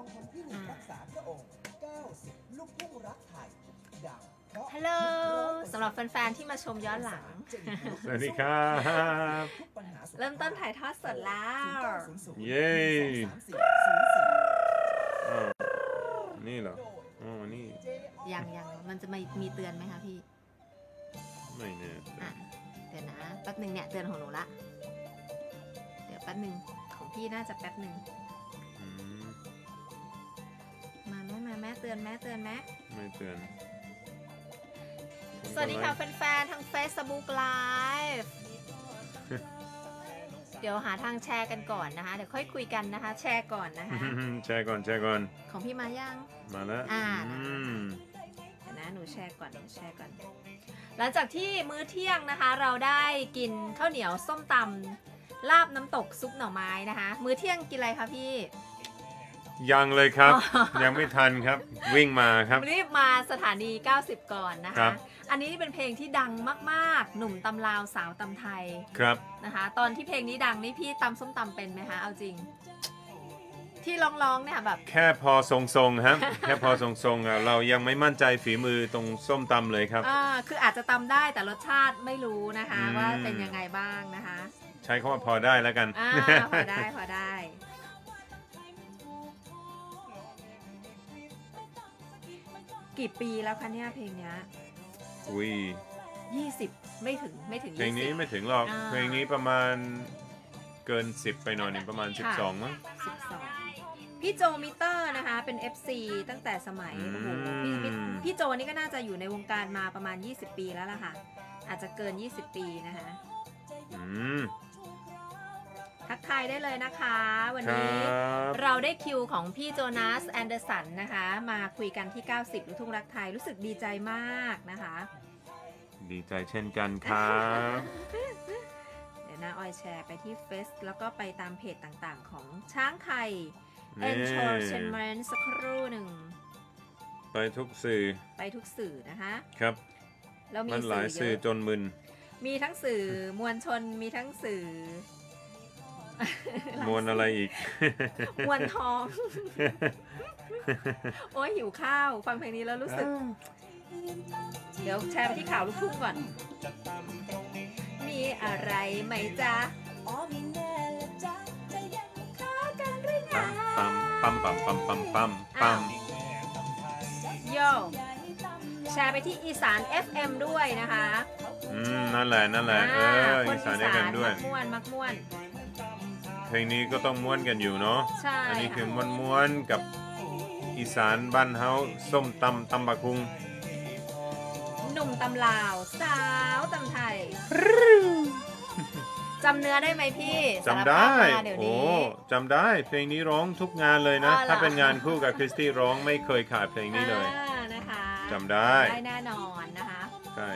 องผลพินิจรักษาพระองค์90ลูกทุ่งรักไทยดังฮัลโหลสำหรับแฟนๆที่มาชมย้อนหลังสวัสดีครับเริ่มต้นถ่ายทอดสดแล้วเย้นี่เหรออ๋อนี่ยังมันจะมีเตือนไหมคะพี่ไม่เนี่ยเดี๋ยวนะแป๊บนึงเนี่ยเตือนของหนูละเดี๋ยวแป๊บนึงของพี่น่าจะแป๊บนึงมาแม่เตือนแม่ไม่เตือนสวัสดีค่ะแฟนๆทาง Facebook Live เดี๋ยวหาทางแชร์กันก่อนนะคะเดี๋ยวค่อยคุยกันนะคะแชร์ก่อนนะคะแชร์ก่อนของพี่มายังมาแล้วเดี๋ยวนะหนูแชร์ก่อนหลังจากที่มื้อเที่ยงนะคะเราได้กินข้าวเหนียวส้มตำลาบน้ำตกซุปหน่อไม้นะคะมื้อเที่ยงกินอะไรคะพี่ยังเลยครับยังไม่ทันครับวิ่งมาครับรีบมาสถานี90ก่อนนะคะอันนี้เป็นเพลงที่ดังมากๆหนุ่มตำลาวสาวตำไทยครับนะคะตอนที่เพลงนี้ดังนี่พี่ตำส้มตำเป็นไหมคะเอาจริงที่ร้องเนี่ยแบบแค่พอทรงๆครับแค่พอทรงๆเรายังไม่มั่นใจฝีมือตรงส้มตำเลยครับคืออาจจะตำได้แต่รสชาติไม่รู้นะคะว่าเป็นยังไงบ้างนะคะใช้คำว่าพอได้แล้วกันพอได้กี่ปีแล้วคะเนี่ยเพลงนี้20ไม่ถึง20 เพลงนี้ไม่ถึงหรอกเพลงนี้ประมาณเกิน10ไปหน่อยนึงประมาณ12มั้ง 12พี่โจมิเตอร์นะคะเป็น FC ตั้งแต่สมัยโอ้โหพี่โจนี่ก็น่าจะอยู่ในวงการมาประมาณ20ปีแล้วล่ะค่ะอาจจะเกิน20ปีนะคะทักทายได้เลยนะคะวันนี้เราได้คิวของพี่โจนาสแอนเดอร์สันนะคะมาคุยกันที่90ลูกทุ่งรักไทยรู้สึกดีใจมากนะคะดีใจเช่นกันครับเดี๋ยวนะออยแชร์ไปที่เฟซแล้วก็ไปตามเพจต่างๆของช้างไทย Entertainment สักครู่หนึ่งไปทุกสื่อนะคะครับแล้วมีหลายสื่อจนมึนมีทั้งสื่อมวลชนมีทั้งสื่อมวลอะไรอีกมวลทองโอ้ยหิวข้าวฟังเพลงนี้แล้วรู้สึกเดี๋ยวแชร์ไปที่ข่าวลูกทุ่งก่อนมีอะไรไหมจ๊ะอ๋อมีแน่ละจ๊ะจะยังค้ากันหรือไงปั๊มโยแชร์ไปที่อีสาน FM ด้วยนะคะนั่นแหละอีสาน FM ด้วยมักม่วนเพลงนี้ก็ต้องม้วนกันอยู่เนาะอันนี้คือม้วนกับอีสานบ้านเฮาส้มตำบักคุงหนุ่มตำลาวสาวตำไทยจำเนื้อได้ไหมพี่จำได้โอ้จำได้เพลงนี้ร้องทุกงานเลยนะถ้าเป็นงานคู่กับคริสตี้ร้องไม่เคยขาดเพลงนี้เลยนะคะจำได้แน่นอนนะคะใช่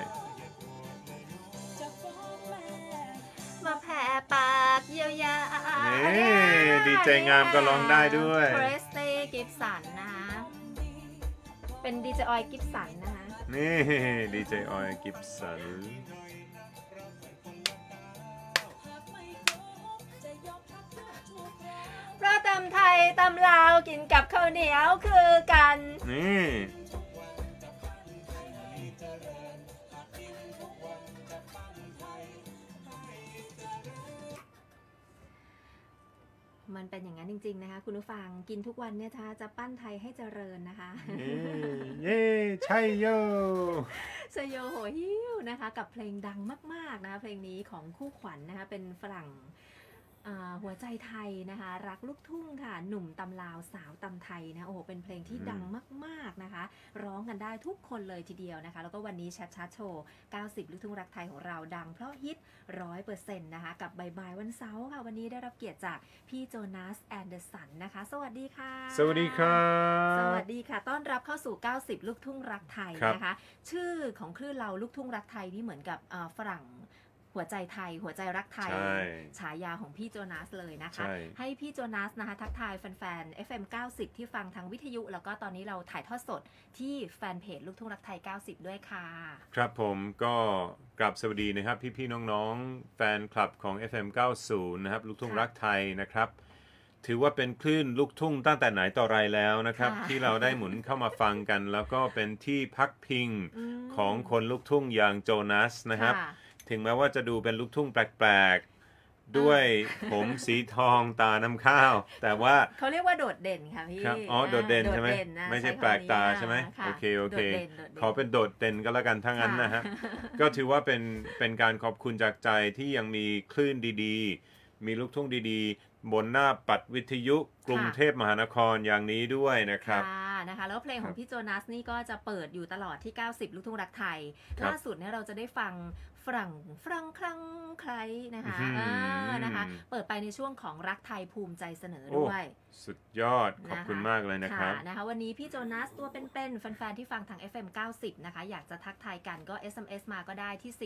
มาแผ่ปากเยียวยาดีเจงามก็ร้องได้ด้วยเพรสเต้กิฟสันนะคะเป็นดีเจออยกิฟสันนะคะนี่ดีเจออยกิฟสันเพราะตำไทยตำลาวกินกับข้าวเหนียวคือกันนี่มันเป็นอย่างนั้นจริงๆนะคะคุณผู้ฟังกินทุกวันเนี่ยจะปั้นไทยให้เจริญนะคะเย้ใช่โยชัยโยโหหิ้วนะคะกับเพลงดังมากๆนะคะเพลงนี้ของคู่ขวัญนะคะเป็นฝรั่งหัวใจไทยนะคะรักลูกทุ่งค่ะหนุ่มตำลาวสาวตำไทยนะโอ้โหเป็นเพลงที่ดังมากๆนะคะร้องกันได้ทุกคนเลยทีเดียวนะคะแล้วก็วันนี้แชทชาร์ตโชว์90ลูกทุ่งรักไทยของเราดังเพราะฮิต 100% นะคะกับบ่ายวันเสาร์ค่ะวันนี้ได้รับเกียรติจากพี่โจนาสแอนเดอร์สันนะคะสวัสดีค่ะสวัสดีครับสวัสดีค่ะต้อนรับเข้าสู่90ลูกทุ่งรักไทยนะคะชื่อของคลื่นเราลูกทุ่งรักไทยนี่เหมือนกับฝรั่งหัวใจไทยหัวใจรักไทยฉายาของพี่โจนาสเลยนะคะให้พี่โจนาสนะคะทักทายแฟนๆ FM 90ที่ฟังทางวิทยุแล้วก็ตอนนี้เราถ่ายทอดสดที่แฟนเพจลูกทุ่งรักไทย90ด้วยค่ะครับผมก็กราบสวัสดีนะครับพี่ๆน้องๆแฟนคลับของ FM 90นะครับลูกทุ่งรักไทยนะครับถือว่าเป็นคลื่นลูกทุ่งตั้งแต่ไหนต่อไรแล้วนะครับค่ะที่เราได้หมุนเข้ามาฟังกัน แล้วก็เป็นที่พักพิงอืมของคนลูกทุ่งอย่างโจนัสนะครับค่ะถึงแม้ว่าจะดูเป็นลูกทุ่งแปลกๆ ด้วยผมสีทองตาน้ำข้าว แต่ว่าเขาเรียกว่าโดดเด่นค่ะพี่ครับโดดเด่นใช่ไหมโดดเด่นนะไม่ใช่คำแปลกตานี้ใช่ไหมค่ะโอเคโอเคโดดเด่นโดดเด่นขอเป็นโดดเด่นก็แล้วกันถ้างั้นนะฮะ ก็ถือว่าเป็นการขอบคุณจากใจที่ยังมีคลื่นดีๆ มีลูกทุ่งดีๆ บนหน้าปัดวิทยุกรุงเทพมหานครอย่างนี้ด้วยนะครับค่ะนะคะแล้วเพลงของพี่โจนัสนี่ก็จะเปิดอยู่ตลอดที่ 90 ลูกทุ่งรักไทยครับล่าสุดเนี่ยเราจะได้ฟังฝรั่งคลั่งใครนะคะอื้อหือนะคะ เปิดไปในช่วงของรักไทยภูมิใจเสนอด้วยสุดยอดขอบคุณมากเลยนะครับนะคะวันนี้พี่โจนัสตัวเป็นๆแฟนๆที่ฟังทาง FM 90 นะคะอยากจะทักทายกันก็ SMS มาก็ได้ที่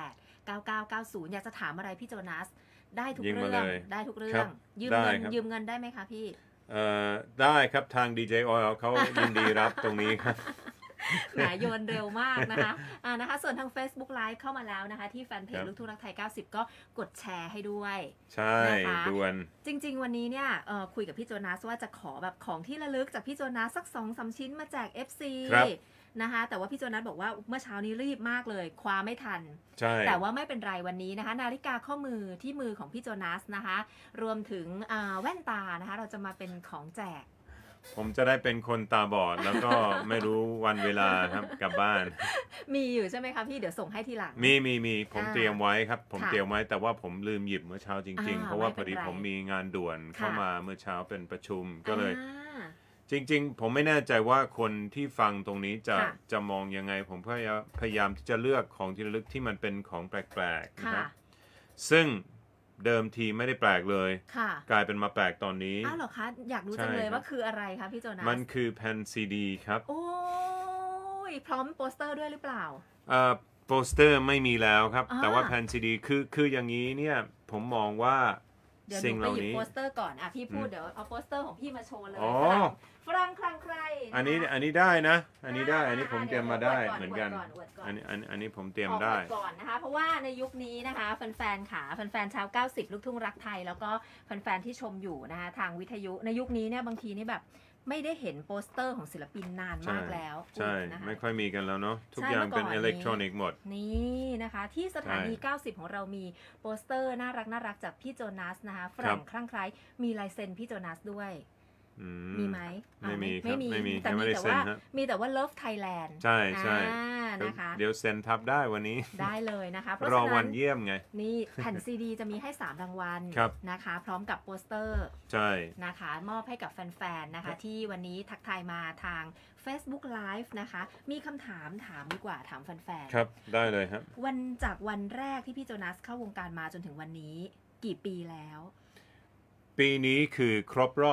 4689990 อยากจะถามอะไรพี่โจนัสได้ทุกยิงเรื่มาองเลยได้ทุกเรื่ครัองบยืมได้เงินครับยืมเงินได้ไหมคะพี่ได้ครับทาง DJ Oil เขายินดีรับตรงนี้ครับแหมโยนเร็วมากนะคะนะคะส่วนทาง Facebook Live เข้ามาแล้วนะคะที่แฟนเพจครับลูกทุ่งรักไทย 90 ก็กดแชร์ให้ด้วยใช่นะคะด่วนจริงๆ วันนี้เนี่ยคุยกับพี่โจนัสว่าจะขอแบบของที่ระลึกจากพี่โจนัสสัก 2-3 ชิ้นมาแจก FC ครับนะคะแต่ว่าพี่โจนัสบอกว่าเมื่อเช้านี้รีบมากเลยคว้าไม่ทันใช่แต่ว่าไม่เป็นไรวันนี้นะคะนาฬิกาข้อมือที่มือของพี่โจนัสนะคะรวมถึงแว่นตานะคะเราจะมาเป็นของแจกผมจะได้เป็นคนตาบอด แล้วก็ไม่รู้วันเวลาครับกลับบ้านมีอยู่ใช่ไหมคะพี่เดี๋ยวส่งให้ทีหลังมีผมเตรียมไว้ครับ ผมค่ะเตรียมไว้แต่ว่าผมลืมหยิบเมื่อเช้าจริงๆ เพราะว่าไม่พอดีเป็นไรผมมีงานด่วนเข้าค่ะมาเมื่อเช้าเป็นประชุมก็เลยอ่าจริงๆ ผมไม่แน่ใจว่าคนที่ฟังตรงนี้จะค่ะจะมองยังไง ผมพยายามที่จะเลือกของที่ระลึกที่มันเป็นของแปลกๆนะคค่ะรับซึ่งเดิมทีไม่ได้แปลกเลยค่ะกลายเป็นมาแปลกตอนนี้อ้าวเหรอคะอยากรู้จังใช่เลยครับว่าคืออะไรคะพี่โจนัสมันคือแผ่นซีดีครับโอ้ยพร้อมโปสเตอร์ด้วยหรือเปล่าโปสเตอร์ไม่มีแล้วครับอ่าแต่ว่าแผ่นซีดีคืออย่างนี้เนี่ยผมมองว่าเดี๋ยวหสิ่นูงไปเหล่าหยิบนี้โปสเตอร์ก่อนอ่ะพี่พูดเดี๋ยวเอาโปสเตอร์ของพี่มาโชว์เลยอ๋อฝรั่งคลั่งใคระคะอันนี้ได้นะ อันนี้ผมเตรียมมาได้ดี๋ยวเหมือนกันอวดก่อนอันนี้ผมเตรียมออกได้อวก่อนนะคะ เพราะว่าในยุคนี้นะคะแฟนๆค่ะแฟนๆชาว 90 ลูกทุ่งรักไทย แล้วก็แฟนๆที่ชมอยู่นะคะทางวิทยุในยุคนี้เนี่ยบางทีนี่แบบไม่ได้เห็นโปสเตอร์ของศิลปินนานมากแล้วใช่นะคะไม่ค่อยมีกันแล้วเนาะทุกใช่อย่างเมื่อก่เป็อน นอิเล็กทรอนิกส์หมดนี่นะคะที่สถานีใช่ 90 ของเรามีโปสเตอร์น่ารักจากพี่โจนัสนะคะฝรั่งคลั่งไคล้มีลายเซ็นพี่โจนัสด้วยอืมีไหมไม่มีครับไม่มียังแต่ไม่มีได้แต่เซ็นว่าฮะมีแต่ว่า Love Thailand ใช่ใช่นะคะเดี๋ยวเซ็นทับได้วันนี้ได้เลยนะคะเพราะรอฉะวันั้น นเยี่ยมไงนี่แผ่นซีดีจะมีให้ 3 รางวัลครับนะคะ พร้อมกับโปสเตอร์ใช่นะคะ มอบให้กับแฟนๆนะคะ ที่วันนี้ทักทายมาทาง Facebook Live นะคะ มีคำถามดีกว่าถามแฟนครับได้เลยครับวันจากวันแรกที่พี่โจนัสเข้าวงการมาจนถึงวันนี้กี่ปีแล้วปีนี้คือครบรอบ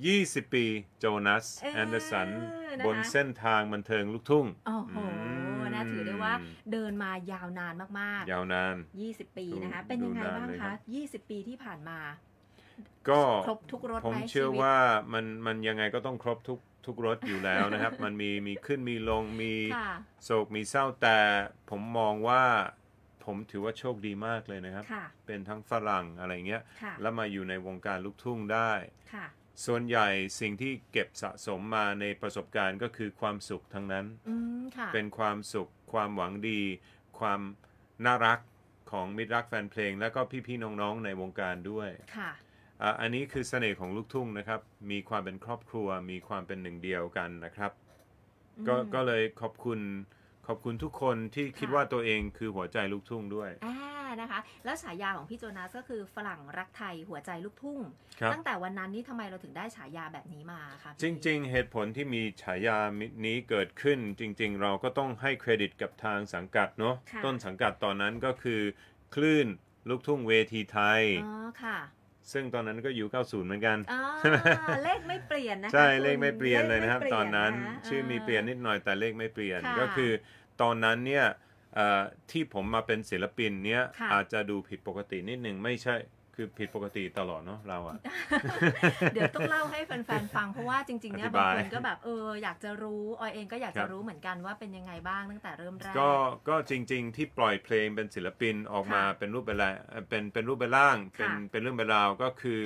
20 ปีโจนัสแอนเดอร์สันนะคะบนเส้นทางบันเทิงลูกทุ่งโอ้โห น่าถือได้ว่าเดินมายาวนานมากยาวนานๆ 20 ปีนะคะ เป็นยังไงบ้างดูนานเลยครัคะบ 20 ปีที่ผ่านมาก็ครบทุกรสผมไหมเชื่อชีวิตว่ามันยังไงก็ต้องครบทุกรสอยู่แล้วนะครับ มันมีขึ้นมีลงมีค่ะโศกมีเศร้าแต่ผมมองว่าผมถือว่าโชคดีมากเลยนะครับค่ะเป็นทั้งฝรั่งอะไรเงี้ยค่ะแล้วมาอยู่ในวงการลูกทุ่งได้ค่ะส่วนใหญ่สิ่งที่เก็บสะสมมาในประสบการณ์ก็คือความสุขทั้งนั้นค่ะเป็นความสุขความหวังดี ความน่ารักของมิตรรักแฟนเพลง และก็พี่ๆน้องๆในวงการด้วยค่ะอันนี้คือเสน่ห์ของลูกทุ่งนะครับ มีความเป็นครอบครัว มีความเป็นหนึ่งเดียวกันนะครับ ก็เลยขอบคุณทุกคนที่คิดว่าตัวเองคือหัวใจลูกทุ่งด้วยนะคะ แล้วฉายาของพี่โจนัสก็คือฝรั่งรักไทยหัวใจลูกทุ่งครับตั้งแต่วันนั้นนี่ทำไมเราถึงได้ฉายาแบบนี้มาคะจริงๆ เหตุผลที่มีฉายานี้เกิดขึ้น จริงๆ เราก็ต้องให้เครดิตกับทางสังกัดเนาะค่ะต้นสังกัดตอนนั้นก็คือคลื่นลูกทุ่งเวทีไทยอ๋อค่ะซึ่งตอนนั้นก็อยู่ 90 เหมือนกันอ๋อเลขไม่เปลี่ยนนะคะใช่คุณเลขไม่เปลี่ยนเลยนะครับขไม่ปตอนนั้นะชื่อมีเปลี่ยนนิดหน่อยแต่เลขไม่เปลี่ยนค่ะก็คือตอนนั้นเนี่ยที่ผมมาเป็นศิลปินเนี่ยค่ะอาจจะดูผิดปกตินิดนึงไม่ใช่คือผิดปกติตลอดเนาะเราอะเดี๋ยวต้องเล่าให้แฟนๆฟังเพราะว่าจริงๆเนี่ยอธิบางบายคนก็แบบอยากจะรู้ออยเองก็อยากครัจะบรู้เหมือนกันว่าเป็นยังไงบ้างตั้งแต่เริ่มแรกก็จริงๆที่ปล่อยเพลงเป็นศิลปินออกมาค่ะเป็นรูปเป็นร่างเป็นค่ะเป็นเรื่องเป็นราวก็คือ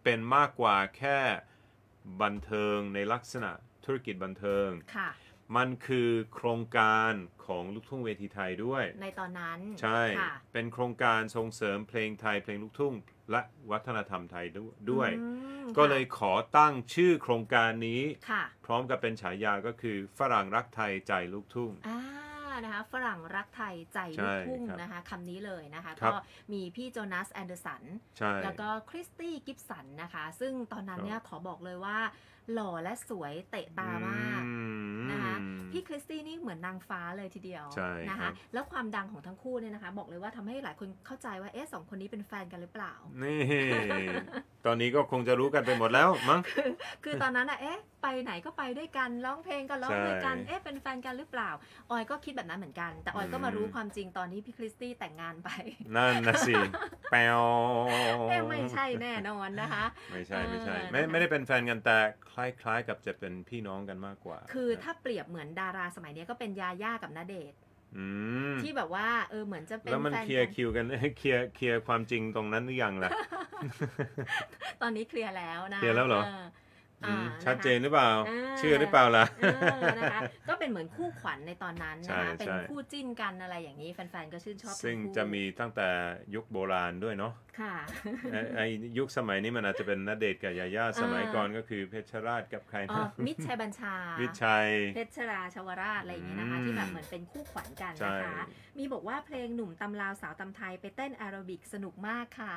เป็นมากกว่าแค่บันเทิงในลักษณะธุรกิจบันเทิงค่ะมันคือโครงการของลูกทุ่งเวทีไทยด้วยในตอนนั้นใช่เป็นโครงการส่งเสริมเพลงไทยเพลงลูกทุ่งและวัฒนธรรมไทยด้วยก็เลยขอตั้งชื่อโครงการนี้พร้อมกับเป็นฉายาก็คือฝรั่งรักไทยใจลูกทุ่งนะคะฝรั่งรักไทยใจลูกทุ่งนะคะคำนี้เลยนะคะก็มีพี่โจนาสแอนเดอร์สันแล้วก็คริสตี้กิฟสันนะคะซึ่งตอนนั้นเนี่ยขอบอกเลยว่าหล่อและสวยเตะตามากนะคะพี่คริสตี้นี่เหมือนนางฟ้าเลยทีเดียวนะคะแล้วความดังของทั้งคู่เนี่ยนะคะบอกเลยว่าทำให้หลายคนเข้าใจว่าสองคนนี้เป็นแฟนกันหรือเปล่านี่ตอนนี้ก็คงจะรู้กันไปหมดแล้วมั้งคือตอนนั้นไปไหนก็ไปด้วยกันร้องเพลงก็ร้องด้วยกันเป็นแฟนกันหรือเปล่าออยก็คิดแบบนั้นเหมือนกันแต่ออยก็มารู้ความจริงตอนที่พี่คริสตี้แต่งงานไปนั่นนะสิแปวไม่ใช่แน่นอนนะคะไม่ใช่ไม่ได้เป็นแฟนกันแต่คล้ายๆกับจะเป็นพี่น้องกันมากกว่าคือถ้าเปรียบเหมือนดาราสมัยนี้ก็เป็นยาย่ากับณเดชน์ที่แบบว่าเหมือนจะเป็นแล้วมันเคลียร์คิวกันเคลียร์ความจริงตรงนั้นหรือยังล่ะตอนนี้เคลียร์แล้วนะเคลียร์แล้วเหรอชัดเจนหรือเปล่าเชื่อหรือเปล่าล่ะนะคะก็เป็นเหมือนคู่ขวัญในตอนนั้นนะคะเป็นคู่จิ้นกันอะไรอย่างนี้แฟนๆก็ชื่นชอบซึ่งจะมีตั้งแต่ยุคโบราณด้วยเนาะค่ะไอ้ยุคสมัยนี้มันอาจจะเป็นณเดชน์กับยาย่าสมัยก่อนก็คือเพชรราชกับใครนะมิตรชัยบัญชามิตรชัยเพชรราชวราชอะไรอย่างนี้นะคะที่แบบเหมือนเป็นคู่ขวัญกันนะคะมีบอกว่าเพลงหนุ่มตำลาวสาวตำไทยไปเต้นแอโรบิกสนุกมากค่ะ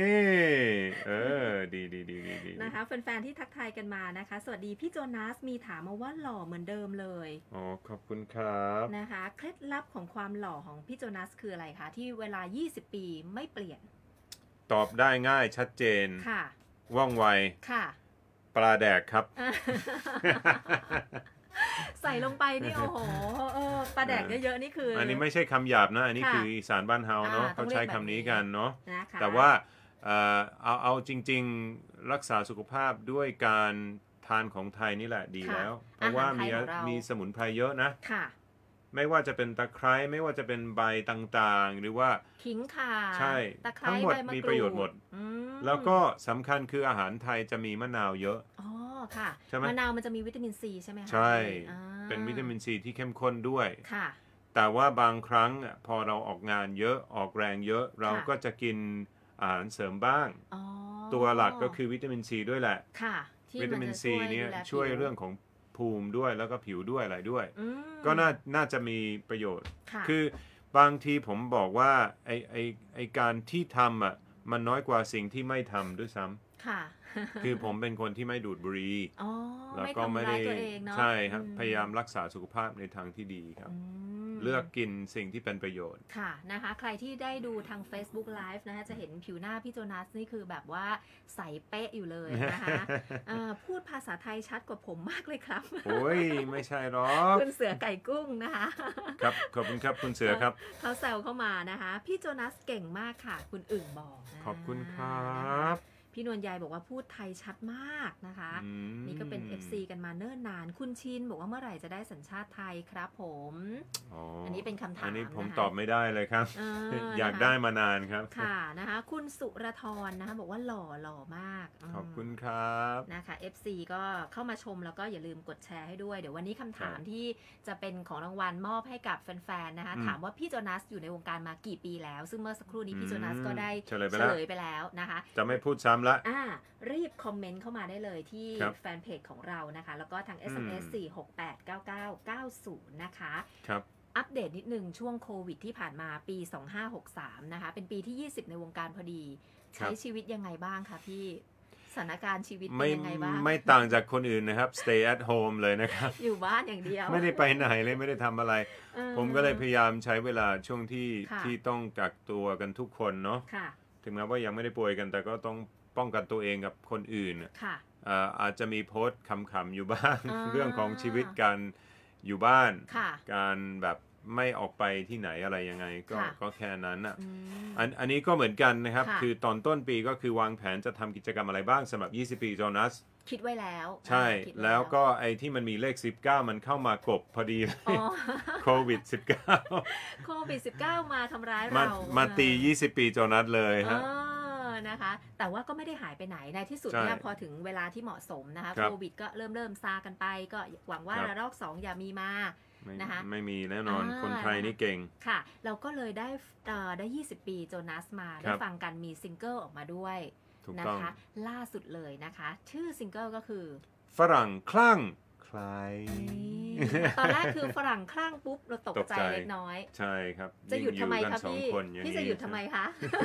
นี่ดีนะคะแฟนๆที่ทักทายกันมานะคะสวัสดีพี่โจนาสมีถามมาว่าหล่อเหมือนเดิมเลยอ๋อขอบคุณครับนะคะเคล็ดลับของความหล่อของพี่โจนาสคืออะไรคะที่เวลา20ปีไม่เปลี่ยนตอบได้ง่ายชัดเจนค่ะว่องไวค่ะปลาแดกครับใส่ลงไปนี่โอ้โหปลาแดกเยอะๆนี่คืออันนี้ไม่ใช่คำหยาบนะอันนี้คืออีสานบ้านเฮาเนาะเขาใช้คำนี้กันเนาะแต่ว่าเอาจริงๆรักษาสุขภาพด้วยการทานของไทยนี่แหละดีแล้วเพราะว่ามีสมุนไพรเยอะนะไม่ว่าจะเป็นตะไคร้ไม่ว่าจะเป็นใบต่างๆหรือว่าขิงข่าใช่ทั้งหมดมีประโยชน์หมดแล้วก็สำคัญคืออาหารไทยจะมีมะนาวเยอะอ๋อค่ะมะนาวมันจะมีวิตามินซีใช่ไหมคะใช่เป็นวิตามินซีที่เข้มข้นด้วยค่ะแต่ว่าบางครั้งพอเราออกงานเยอะออกแรงเยอะเราก็จะกินอาหารเสริมบ้างตัวหลักก็คือวิตามินซีด้วยแหละวิตามินซีเนี่ยช่วยเรื่องของภูมิด้วยแล้วก็ผิวด้วยอะไรด้วยก็น่าจะมีประโยชน์คือบางทีผมบอกว่าไอการที่ทำมันน้อยกว่าสิ่งที่ไม่ทำด้วยซ้ำคือผมเป็นคนที่ไม่ดูดบุหรี่แล้วก็ไม่ได้ใช่ครับพยายามรักษาสุขภาพในทางที่ดีครับเลือกกินสิ่งที่เป็นประโยชน์ค่ะนะคะใครที่ได้ดูทาง Facebook Live นะคะจะเห็นผิวหน้าพี่โจนาสนี่คือแบบว่าใสเป๊ะอยู่เลยนะคะพูดภาษาไทยชัดกว่าผมมากเลยครับโอ้ยไม่ใช่หรอกคุณเสือไก่กุ้งนะคะครับขอบคุณครับคุณเสือครับเขาแซวเข้ามานะคะพี่โจนาสเก่งมากค่ะคุณอึ่งบอกขอบคุณครับพี่นวลยายบอกว่าพูดไทยชัดมากนะคะนี่ก็เป็น FC กันมาเนิ่นนานคุณชินบอกว่าเมื่อไหร่จะได้สัญชาติไทยครับผมอันนี้เป็นคำถามอันนี้ผมตอบไม่ได้เลยครับ อยากได้มานานครับค่ะนะคะคุณสุรธรนะคะบอกว่าหล่อมากขอบคุณครับนะคะ FC ก็เข้ามาชมแล้วก็อย่าลืมกดแชร์ให้ด้วยเดี๋ยววันนี้คำถามที่จะเป็นของรางวัลมอบให้กับแฟนๆนะคะถามว่าพี่โจนาสอยู่ในวงการมากี่ปีแล้วซึ่งเมื่อสักครู่นี้พี่โจนาสก็ได้เฉลยไปแล้วนะคะจะไม่พูดซ้ำละรีบคอมเมนต์เข้ามาได้เลยที่แฟนเพจของเรานะคะแล้วก็ทาง SMS 4689990นะคะครับอัปเดตนิดนึงช่วงโควิดที่ผ่านมาปี2563นะคะเป็นปีที่20ในวงการพอดีใช้ชีวิตยังไงบ้างคะพี่สถานการณ์ชีวิตเป็นยังไงบ้างไม่ต่างจากคนอื่นนะครับ stay at home เลยนะครับอยู่บ้านอย่างเดียวไม่ได้ไปไหนเลยไม่ได้ทำอะไรผมก็เลยพยายามใช้เวลาช่วงที่ต้องกักตัวกันทุกคนเนาะถึงแม้ว่ายังไม่ได้ป่วยกันแต่ก็ต้องป้องกันตัวเองกับคนอื่นอาจจะมีโพสต์ขำๆอยู่บ้างเรื่องของชีวิตการอยู่บ้านการแบบไม่ออกไปที่ไหนอะไรยังไงก็แค่นั้นอ่ะอันนี้ก็เหมือนกันนะครับคือตอนต้นปีก็คือวางแผนจะทำกิจกรรมอะไรบ้างสำหรับ20ปีโจนัสคิดไว้แล้วใช่แล้วก็ไอ้ที่มันมีเลข19มันเข้ามากบพอดีโควิด19 โควิด19มาทำร้ายเรามาตี20ปีโจนัสเลยฮะนะคะแต่ว่าก็ไม่ได้หายไปไหนในที่สุดใช่เนี่ยพอถึงเวลาที่เหมาะสมนะคะครัโคบวิดก็เริ่มซากันไปก็หวังว่าครับระลอก2อย่ามีมา นะคะไม่มีแน่นอนอ่าคนไทยนี่เก่งค่ะ เราก็เลยได้20 ปีโจนัสมาคได้รับฟังกันมีซิงเกิลออกมาด้วยถูกนะต้องคะล่าสุดเลยนะคะ ชื่อซิงเกิลก็คือฝรั่งคลั่งใครนี่ตอนแรกคือฝรั่งคลั่งปุ๊บเราตกตกใจใจเล็กน้อยใช่ครับจะหยุดทำไมงอคะสองพี่คนอย่างพี่นี้จะหยุดทำไมคะ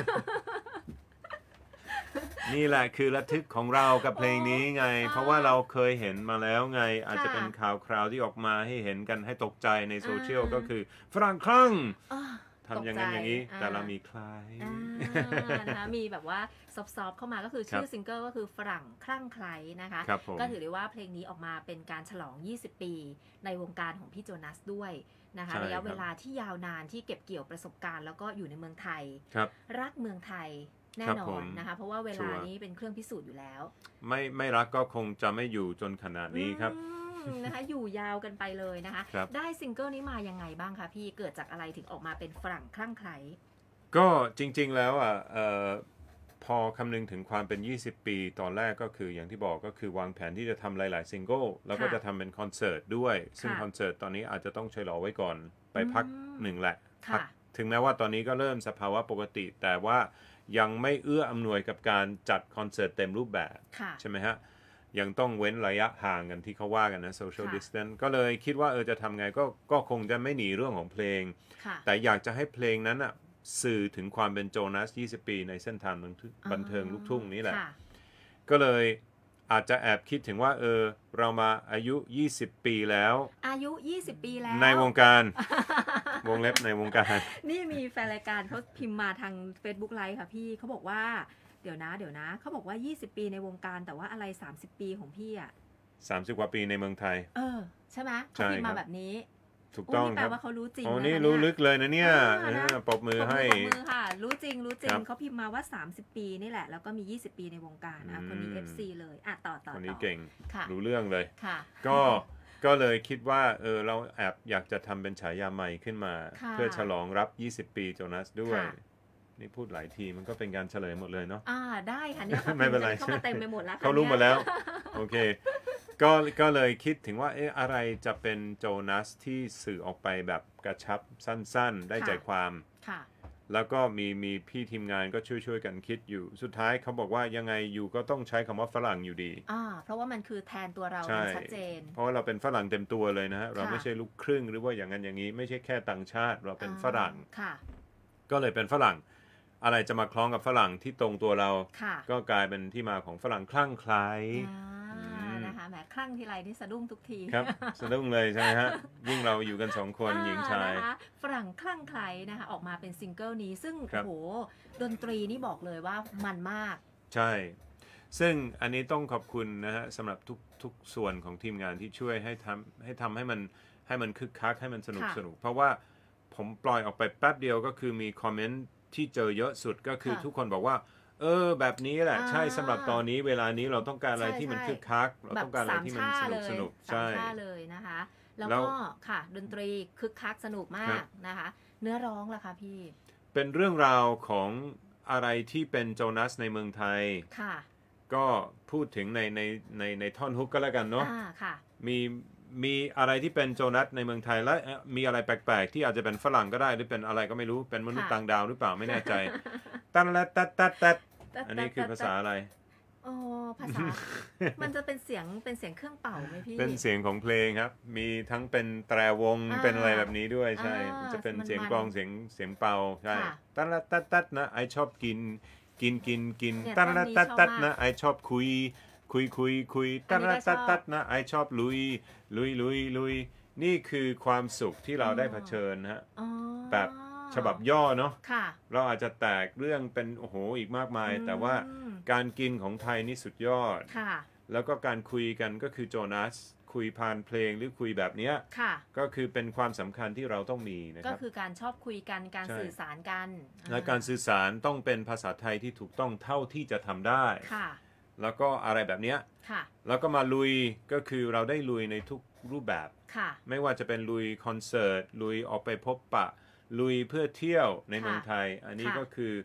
นี่แหละคือระทึกของเรากับเพลงนี้ไง เพราะว่าเราเคยเห็นมาแล้วไง อาจจะเป็นข่าวคราวที่ออกมาให้เห็นกันให้ตกใจในโซเชียลอ่าก็คือฝรั่งคลั่งอ้อทำอย่างนั้นอย่างนี้ตกใจแต่เรามีคลายนะคะมีแบบว่าซอฟๆเข้ามาก็คือชื่อซิงเกิลก็คือฝรั่งคลั่งไคล้นะคะครับผมก็ถือได้ว่าเพลงนี้ออกมาเป็นการฉลอง 20 ปีในวงการของพี่โจนัสด้วยนะคะใช่ระยะครับเวลาที่ยาวนานที่เก็บเกี่ยวประสบการณ์แล้วก็อยู่ในเมืองไทยครับรักเมืองไทยแน่ครับนอผนมนะคะเพราะว่าเวชัลาวร์นี้เป็นเครื่องพิสูจน์อยู่แล้วไม่รักก็คงจะไม่อยู่จนขนาดนี้ครับนะคะอยู่ยาวกันไปเลยนะคะครับได้ซิงเกิลนี้มายังไงบ้างคะพี่เกิดจากอะไรถึงออกมาเป็นฝรั่งคลั่งไคล้ก็จริงๆแล้วอ่ะพอคำนึงถึงความเป็น 20 ปีตอนแรกก็คืออย่างที่บอกก็คือวางแผนที่จะทำหลายๆซิงเกิลแล้วก็ค่ะจะทำเป็นคอนเสิร์ตด้วย ซึ่งค่ะคอนเสิร์ตตอนนี้อาจจะต้องชะลอไว้ก่อนไปพักอืมหนึ่งแหละพัค่ะกถึงแม้ว่าตอนนี้ก็เริ่มสภาวะปกติ แต่ว่ายังไม่เอื้ออำนวยกับการจัดคอนเสิร์ตเต็มรูปแบบค่ะใช่ไหมฮะ ยังต้องเว้นระยะห่างกันที่เขาว่ากันนะ social ค่ะ distance ก็เลยคิดว่าจะทำไงก็คงจะไม่หนีเรื่องของเพลงค่ะแต่อยากจะให้เพลงนั้นอ่ะสื่อถึงความเป็นโจนัส 20 ปีในเส้นทางบันเทิงลูกทุ่งนี้แหละค่ะก็เลยอาจจะแอบคิดถึงว่าเรามาอายุ 20 ปีแล้วอายุ 20 ปีแล้วในวงการ วงเล็บในวงการนี่มีแฟนรายการเขาพิมพ์มาทาง Facebook Live ค่ะพี่เขาบอกว่าเดี๋ยวนะเขาบอกว่า 20 ปีในวงการแต่ว่าอะไร 30 ปีของพี่อ่ะ 30 กว่าปีในเมืองไทยใช่ไหมเขาใช่พิมพ์ครัมาบแบบนี้ถูกโอ้ต้องนี่แปคลรับว่าเขารู้จริงโอ้แล้วนี่นะรู้เยลึกเลยนะเนี่ยนะปรบมือให้ปรบมือค่ะ รู้จริงครับเขาพิมพ์มาว่า 30 ปีนี่แหละ แล้วก็มี 20 ปีในวงการคนนี้ FC เลยต่อคนนี้เก่งค่ะรู้เรื่องเลยค่ะก็เลยคิดว่าเราแอบอยากจะทำเป็นฉายาใหม่ขึ้นมาค่ะเพื่อฉลองรับ 20 ปีโจนัสด้วยค่ะนี่พูดหลายทีมันก็เป็นการเฉลยหมดเลยเนาะได้ค่ะเนี่ยขาไม่เป็นไรเข้ามาเต็มไปหมดแล้วค่ะเขารู้หมดแล้วเนี่ยโอเค ก็เลยคิดถึงว่าอะไรจะเป็นโจนัสที่สื่อออกไปแบบกระชับสั้นๆ ได้ใจความค่ะแล้วก็มีพี่ทีมงานก็ช่วยกันคิดอยู่ สุดท้ายเขาบอกว่ายังไงอยู่ก็ต้องใช้คำว่าฝรั่งอยู่ดีเพราะว่ามันคือแทนตัวเราใช่มันชัดเจนเพราะว่าเราเป็นฝรั่งเต็มตัวเลยนะฮะ เราค่ะไม่ใช่ลูกครึ่งหรือว่าอย่างนั้นอย่างนี้ ไม่ใช่แค่ต่างชาติ เราเป็นฝรั่งค่ะก็เลยเป็นฝรั่ง อะไรจะมาคล้องกับฝรั่งที่ตรงตัวเราค่ะก็กลายเป็นที่มาของฝรั่งคลั่งไคล้นะคะแหมคลั่งทีไรนี่สะดุ้งทุกทีครับ สะดุ้งเลยใช่ไหมฮะ ยิ่งเราอยู่กันสองคนหญิงชายนะคะฝรั่งคลั่งไคล้นะคะออกมาเป็นซิงเกิลนี้ซึ่งครับโอ้โหดนตรีนี่บอกเลยว่ามันมากใช่ ซึ่งอันนี้ต้องขอบคุณนะฮะสำหรับทุกส่วนของทีมงานที่ช่วยให้ทำให้มันคึกคักให้มันสนุกค่ะสนุก เพราะว่าผมปล่อยออกไปแป๊บเดียวก็คือมีคอมเมนต์ที่เจอเยอะสุดก็คือค่ะทุกคนบอกว่า แบบนี้แหละ ใช่สำหรับตอนนี้เวลานี้เราต้องการอะไรใช่ที่มันใช่คึกคัก เราแบบต้องการอะไรสามที่มันชาสนุเลกยสนุกสาใช่มชาเลยนะคะ แล้วแล้วก็ค่ะดนตรีคึกคักสนุกมาครักบนะคะ เนื้อร้องล่ะคะพี่เป็นเรื่องราวของอะไรที่เป็นโจนัสในเมืองไทยค่ะก็พูดถึงในท่อนฮุกก็แล้วกันเนาะค่ะมีอะไรที่เป็นโจนัสในเมืองไทยและมีอะไรแปลกๆที่อาจจะเป็นฝรั่งก็ได้หรือเป็นอะไรก็ไม่รู้เป็นมนุษย์ค่ะต่างดาวหรือเปล่าไม่แน่ใจ ตัดและตัดอันนี้คือภาษาอะไรโอ้ภาษา มันจะเป็นเสียงเครื่องเป่าไหมพี่เป็นเสียงของเพลงครับ มีทั้งเป็นแตรวงเป็นอะไรแบบนี้ด้วยใช่มันจะเป็นเสียงกลองเสียงเป่าใช่ตัดและตัดนะไอชอบกินตัดและตัดนะไอชอบคุยตัดและตัดนะไอชอบลุยนี่คือความสุขที่เราได้เผชิญฮะ แบบฉบับย่อเนาะค่ะเราอาจจะแตกเรื่องเป็นโอ้โหอีกมากมาย แต่ว่าการกินของไทยนี่สุดยอดค่ะแล้วก็การคุยกันก็คือโจนัสคุยผ่านเพลงหรือคุยแบบเนี้ยค่ะก็คือเป็นความสำคัญที่เราต้องมีนะคก็รับคือการชอบคุยกันการใช่สื่อสารกันและการสื่อสารต้องเป็นภาษาไทยที่ถูกต้องเท่าที่จะทำได้ค่ะแล้วก็อะไรแบบเนี้ยค่ะแล้วก็มาลุยก็คือเราได้ลุยในทุกรูปแบบค่ะไม่ว่าจะเป็นลุยคอนเสิร์ตลุยออกไปพบปะ ลุยเพื่อเที่ยวในเมืองไทย อันนี้ค่ะก็คือ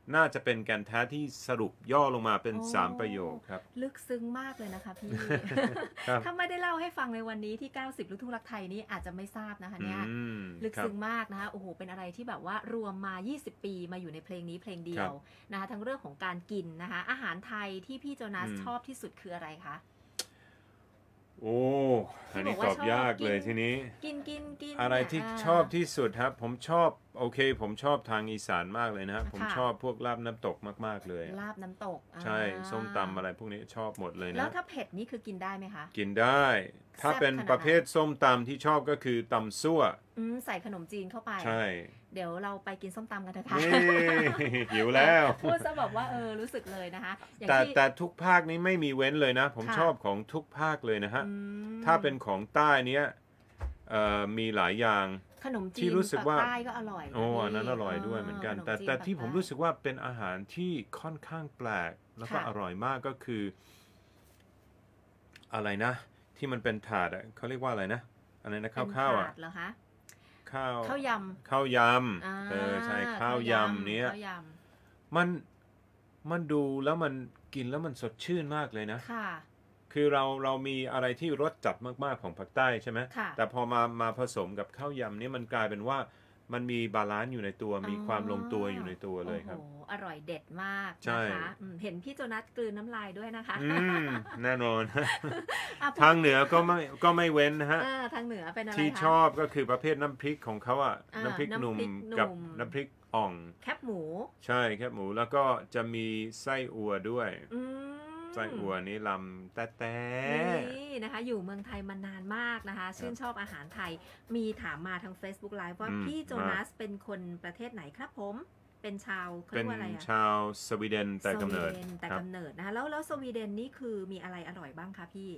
น่าจะเป็นแก่นแท้ที่สรุปย่อลงมาเป็นโอ้ 3 ประโยคครับลึกซึ้งมากเลยนะคะพี่ครับถ้าไม่ได้เล่าให้ฟังในวันนี้ที่ 90 ลูกทุ่งรักไทยนี่อาจจะไม่ทราบนะคะเนี่ย ลึกครับซึ้งมากนะคะโอ้โหเป็นอะไรที่แบบว่ารวมมา 20 ปีมาอยู่ในเพลงนี้เพลงเดียวนะคะทั้งเรื่องของการกินนะคะอาหารไทยที่พี่โจนัสชอบที่สุดคืออะไรคะโอ้อันนี้ตอบยากเลยทีนี้กินอะไรที่ชอบที่สุดครับผมชอบผมชอบทางอีสานมากเลยนะครับผมชอบพวกลาบน้ำตกมากๆเลยลาบน้ำตกใช่ส้มตำอะไรพวกนี้ชอบหมดเลยแล้วนะถ้าเผ็ดนี่คือกินได้ไหมคะกินได้ ถ้าเป็นประเภทส้มตำที่ชอบก็คือตำซั่วใส่ขนมจีนเข้าไปใช่เดี๋ยวเราไปกินส้มตำกันเถอะค่ะนี่ หิวแล้วพูดซะแบบว่ารู้สึกเลยนะคะอย่างแต่ที่แต่ทุกภาคนี้ไม่มีเว้นเลยนะ ผมค่ะชอบของทุกภาคเลยนะฮะอืมถ้าเป็นของใต้เนี้ยมีหลายอย่างขนมจีที่นรู้สึกว่าปใต้ก็อร่อยนะโอ้พี่อันนั้นอร่อยด้วยเหมือนกันขมแต่จีแต่ที่ปากผมใต้รู้สึกว่าเป็นอาหารที่ค่อนข้างแปลกแล้วก็ค่ะอร่อยมากก็คือ อะไรนะ ที่มันเป็นถาดอ่ะเขาเรียกว่าอะไรนะอะไรนะเป็นข้าวๆอ่ะถดเหรอคะข้าวข้าวยข้าวยำำใช่ข้าวยำเนี้ยข้าวยมันดูแล้วมันกินแล้วมันสดชื่นมากเลยนะำค่ะคือเรามีอะไรที่รสจัดมากๆของภาคใต้ใช่ไหมค่ะแต่พอมาผสมกับข้าวยำนี่มันกลายเป็นว่ามันมีบาลานซ์อยู่ในตัว มีความลงตัวอยู่ในตัวเลยครับโอ้โหอร่อยเด็ดมากใช่นะคะเห็นพี่โจนัสกลืนน้ำลายด้วยนะคะแน่นอนอ่ะทางเหนือก็ไม่เว้นนะฮะทางเหนือเป็นอะไรที่คะชอบก็คือประเภทน้ำพริกของเขาอ่ะอ่าน้ำพริกหนุ่มน้ำพริกหนุ่มกับน้ำพริกอ่องแคบหมูใช่แคบหมูแล้วก็จะมีไส้อั่วด้วยอืมไส้อั่วนี้ลำแต่นี่นะคะ อยู่เมืองไทยมานานมากนะคะ ชื่นชอบอาหารไทย มีถามมาทาง Facebook Live ว่าพี่โจนัสเป็นคนประเทศไหนครับผม เป็นชาวเขาเป็เรียนกว่าอะไรอะชาวสวีเดนแต่กำเนิดสวีแต่ครับกำเนิดนะคะแล้วสวีเดนนี่คือมีอะไรอร่อยบ้างคะพี่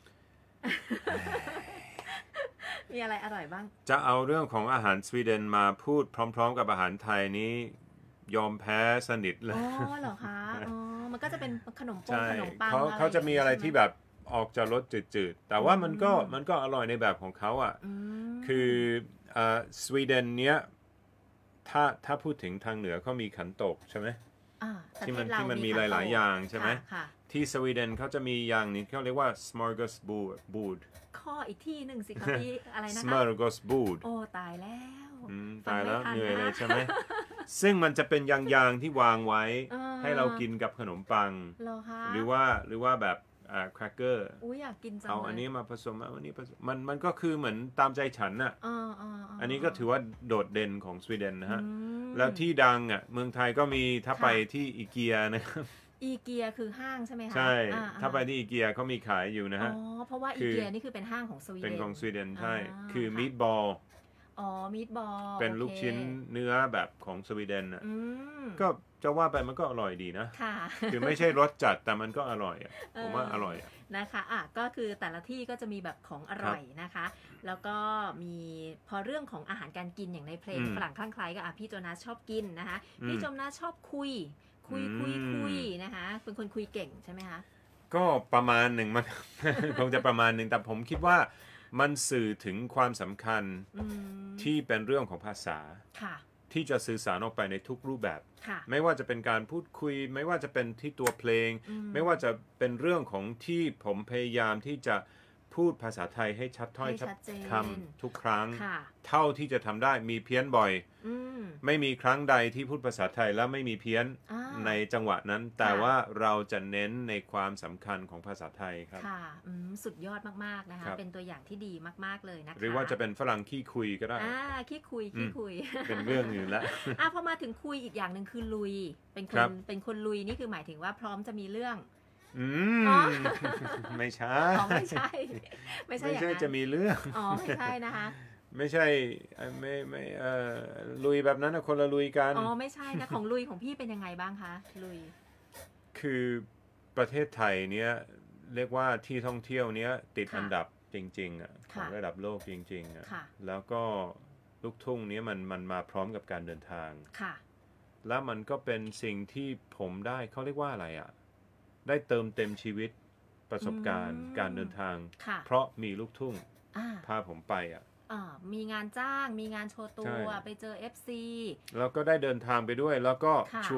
มีอะไรอร่อยบ้างจะเอาเรื่องของอาหารสวีเดนมาพูดพร้อมๆ กับอาหารไทยนี้ยอมแพ้สนิทเลอ๋ยอเหรอคะอ๋อมันก็จะเป็นขนมปังใช่ขนมปังเขาจะมีอะไรที่แบบออกจะรสจืดๆ แต่ว่ามันก็อืมมันก็อร่อยในแบบของเขาอ่ะอืมคือสวีเดนเนี้ยถ้าพูดถึงทางเหนือเขามีขันโตกใช่ไหมประเทศเราที่มันมีขันโตหลายๆอย่างใช่ไหมค่ะที่สวีเดนเขาจะมีอย่างนี้เขาเรียกว่า smorgasbord ข้ออีกที่หนึ่งสิคะพี่ อะไรนะคะ smorgasbord โอ้ตายแล้วตายแล้วฟังไม่ทันเหนื่อยเลยนะใช่ไหม ซึ่งมันจะเป็นยางๆที่วางไว้ ให้เรากินกับขนมปังเหรอคะหรือว่าแบบแครกเกอร์อุ้ยอยากกินจังเอาเลยอันนี้มาผสมอันนี้ผสมมันก็คือเหมือนตามใจฉันน่ะ อันนี้ก็ถือว่าโดดเด่นของสวีเดนนะฮะ แล้วที่ดังอ่ะเมืองไทยก็มีถ้าไปที่อีเกียนะครับอีเกียคือห้างใช่ไหมคะใช่ ถ้าไปที่อีเกียเขามีขายอยู่นะฮะอ๋อเพราะว่าอีคือเกียนี่คือเป็นห้างของสวีเดนเป็นของสวีเดนใช่อ่าคือค่ะมีดบอลอ๋อมีดบอลเป็นลูกชิ้นเนื้อแบบของสวีเดนอ่ะอืมก็จะว่าไปมันก็อร่อยดีนะค่ะคือไม่ใช่รสจัดแต่มันก็อร่อยอ่ะผมว่าอร่อยอ่ะนะคะก็คือแต่ละที่ก็จะมีแบบของอร่อยนะคะ แล้วก็มีพอเรื่องของอาหารการกินอย่างในเพลงฝรั่งคลั่งไคล้ก็พี่โจนัสชอบกินนะคะ พี่โจนัสชอบคุยนะคะ เป็นคนคุยเก่งใช่ไหมคะก็ประมาณหนึ่งมัน คงจะประมาณหนึ่งแต่ผมคิดว่ามันสื่อถึงความสำคัญที่เป็นเรื่องของภาษาค่ะที่จะสื่อสารออกไปในทุกรูปแบบค่ะไม่ว่าจะเป็นการพูดคุย ไม่ว่าจะเป็นที่ตัวเพลง ไม่ว่าจะเป็นเรื่องของที่ผมพยายามที่จะพูดภาษาไทยให้ชัดถ้อยให้ชัชัดดเจนคำทุกครั้งค่ะเท่าที่จะทำได้มีเพี้ยนบ่อยอืมไม่มีครั้งใดที่พูดภาษาไทยแล้วไม่มีเพี้ยนอ่าในจังหวะนั้น แต่ว่าเราจะเน้นในความสำคัญของภาษาไทยครับค่ะสุดยอดมากๆนะคะครับเป็นตัวอย่างที่ดีมากๆเลยนะคะหรือว่าจะเป็นฝรั่งขี้คุยก็ได้ขี้คุยเป็นเรื่องอื่นละพอมาถึงคุยอีกอย่างหนึ่งคือลุย เป็นคครันบเป็นคนลุยนี่คือหมายถึงว่าพร้อมจะมีเรื่องมอ๋อไม่ใช่ไม่ใช่ ไม่ใช่อย่างนั้นจะมีเรื่องไม่ใช่นะคะไม่ใช่ไม่ลุยแบบนั้นนะคนละลุยกันไม่ใช่นะของลุยของพี่เป็นยังไงบ้างคะลุยคือประเทศไทยเนี้ยเรียกว่าที่ท่องเที่ยวเนี้ยติดค่ะอันดับจริงๆอ่ะขค่ะองระดับโลกจริงๆอ่ะค่ะแล้วก็ลูกทุ่งเนี้ยมันมาพร้อมกับการเดินทางค่ะแล้วมันก็เป็นสิ่งที่ผมได้เขาเรียกว่าอะไรอ่ะได้เติมเต็มชีวิตประสบการณ์การเดินทางค่ะเพราะมีลูกทุ่งอ่าพาผมไปอ่ะมีงานจ้าง มีงานโชว์ตัใช่ว ไปเจอ FC แล้วก็ได้เดินทางไปด้วย แล้วก็ค่ะช่วง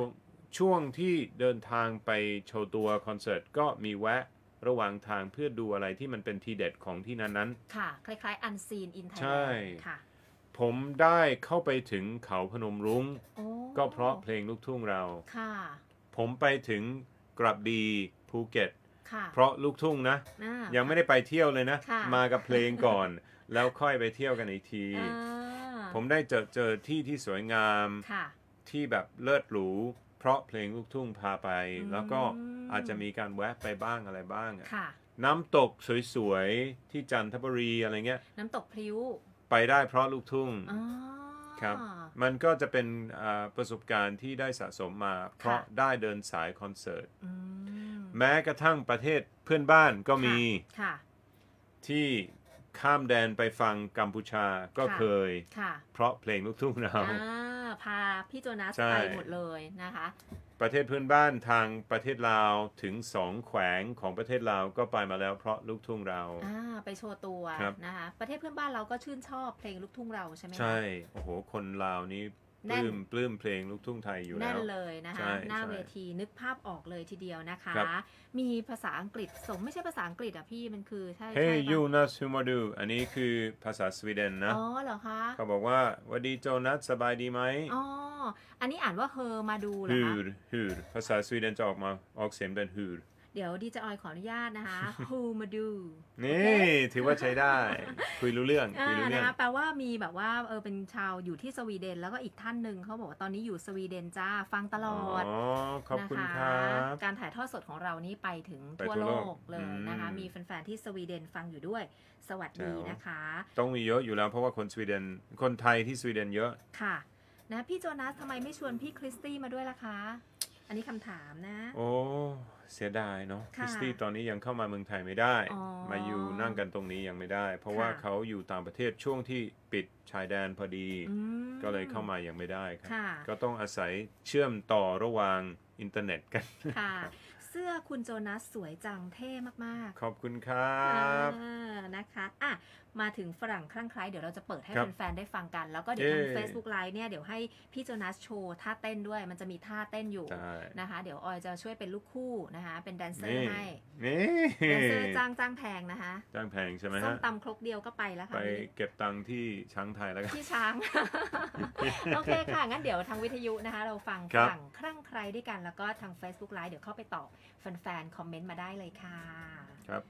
ช่วงที่เดินทางไปโชว์ตัวคอนเสิร์ตก็มีแวะระหว่างทางเพื่อดูอะไรที่มันเป็นทีเด็ดของที่นั้นๆค่ะคล้ายๆ Unseen in Thailand ใช่ค่ะผมได้เข้าไปถึงเขาพนมรุ้งก็เพราะเพลงลูกทุ่งเราค่ะผมไปถึงกระบี่ภูเก็ตค่ะเพราะลูกทุ่งนะยังไม่ได้ไปเที่ยวเลยนะมากับเพลงก่อน แล้วค่อยไปเที่ยวกันอีกทีผมได้เจอที่สวยงามที่แบบเลิศหรูเพราะเพลงลูกทุ่งพาไปแล้วก็อาจจะมีการแวะไปบ้างอะไรบ้างน้ำตกสวยๆที่จันทบุรีอะไรเงี้ยน้ำตกพลิ้วไปได้เพราะลูกทุ่งครับมันก็จะเป็นประสบการณ์ที่ได้สะสมมาเพราะได้เดินสายคอนเสิร์ตแม้กระทั่งประเทศเพื่อนบ้านก็มีที่ข้ามแดนไปฟังกัมพูชาก็เคยเพราะเพลงลูกทุ่งเราพาพี่โจนัสไปหมดเลยนะคะประเทศเพื่อนบ้านทางประเทศลาวถึง2แขวงของประเทศลาวก็ไปมาแล้วเพราะลูกทุ่งเราไปโชว์ตัวนะคะประเทศเพื่อนบ้านเราก็ชื่นชอบเพลงลูกทุ่งเราใช่ไหมใช่โอ้โหคนลาวนี้ปลื้มเพลงลูกทุ่งไทยอยู่แล้วแน่นเลยนะคะหน้าเวทีนึกภาพออกเลยทีเดียวนะคะมีภาษาอังกฤษไม่ใช่ภาษาอังกฤษอ่ะพี่มันคือใช่ Hey you Nas who ma do อันนี้คือภาษาสวีเดนนะอ๋อเหรอคะเขาบอกว่าวันดีโจนัสสบายดีไหมอ๋ออันนี้อ่านว่าเฮอมาดูเหรอคะฮือภาษาสวีเดนจะออกเสียงเป็นฮือเดี๋ยวดีเจออยขออนุญาตนะคะ Who มาดูนี่ถือว่าใช้ได้คุยรู้เรื่องนะคะแปลว่ามีแบบว่าเป็นชาวอยู่ที่สวีเดนแล้วก็อีกท่านหนึ่งเขาบอกว่าตอนนี้อยู่สวีเดนจ้าฟังตลอดขอบคุณครับการถ่ายทอดสดของเรานี่ไปถึงทั่วโลกเลยนะคะมีแฟนๆที่สวีเดนฟังอยู่ด้วยสวัสดีนะคะต้องมีเยอะอยู่แล้วเพราะว่าคนสวีเดนคนไทยที่สวีเดนเยอะค่ะนะพี่โจนัสทำไมไม่ชวนพี่คริสตี้มาด้วยล่ะคะอันนี้คำถามนะโอ้เสียดายเนาะคริสตี้ตอนนี้ยังเข้ามาเมืองไทยไม่ได้มาอยู่นั่งกันตรงนี้ยังไม่ได้เพราะว่าเขาอยู่ต่างประเทศช่วงที่ปิดชายแดนพอดีก็เลยเข้ามายังไม่ได้ครับก็ต้องอาศัยเชื่อมต่อระหว่างอินเทอร์เน็ตกันค่ะเสื้อคุณโจนัสสวยจังเท่มากๆขอบคุณครับนะคะมาถึงฝรั่งคลั่งไคล้เดี๋ยวเราจะเปิดให้แฟนๆได้ฟังกันแล้วก็เดี๋ยวทาง Facebook Live เนี่ยเดี๋ยวให้พี่โจนัสโชว์ท่าเต้นด้วยมันจะมีท่าเต้นอยู่นะคะเดี๋ยวออยจะช่วยเป็นลูกคู่นะคะเป็นแดนเซอร์ให้แดนเซอร์จ้างแพงนะคะจ้างแพงใช่ไหมฮะส้มตำครกเดียวก็ไปแล้วค่ะไปเก็บตังค์ที่ช้างไทยแล้วกันที่ช้าง โอเคค่ะงั้นเดี๋ยวทางวิทยุนะคะเราฟังฝรั่งคลั่งไคล้ด้วยกันแล้วก็ทาง Facebook Live เดี๋ยวเข้าไปตอบแฟนๆคอมเมนต์มาได้เลยค่ะครับ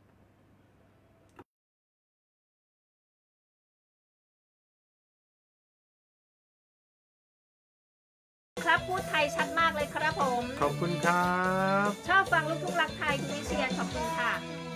ครับพูดไทยชัดมากเลยครับผมขอบคุณครับชอบฟังลูกทุ่งรักไทยคุณวิเชียรขอบคุณค่ะ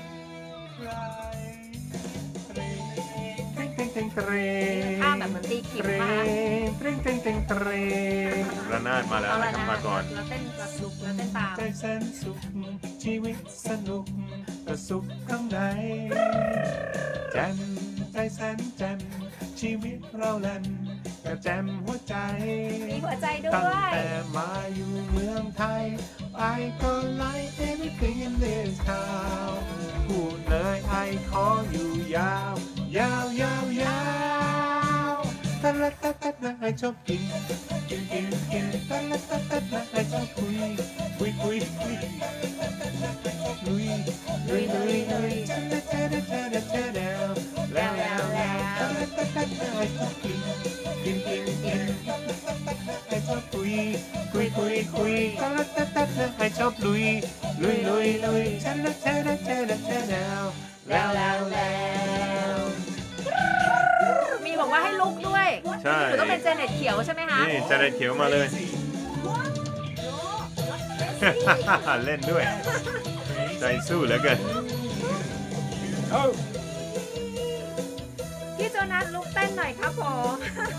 ข้าแบบเหมือนตีขิมมากระนาดมาแล้วนะครับมาก่อนแล้วเต้นกระสุกแล้วเต้นตามใจแสนสุขชีวิตสนุกกระสุขข้างในแจ่มใจแสนแจ่มชีวิตเราแล่นกระแจมหัวใจมีหัวใจด้วยตั้งแต่มาอยู่เมืองไทย I go like everything in this town พูดเลยไอขออยู่ยาวยาวยาวยาวตัดละตัดตัดละไอชอบกินตัดละตัดตัดละไอชอบคุยลุยจันเดเดเดเดเดเดแล้วตัดละตัดตัดละไอชอบกินไอชอบคุยตัดละตัดตัดละไอชอบลุยจันเดเดเดเดเดแล้วมีบอกว่าให้ลุกด้วยใช่คือต้องเป็นเจเน็ตเขียวใช่ไหมคะนี่เจเน็ตเขียวมาเลยเล่นด้วยใจสู้เหลือเกินพี่โจนัสลุกเต้นหน่อยครับผม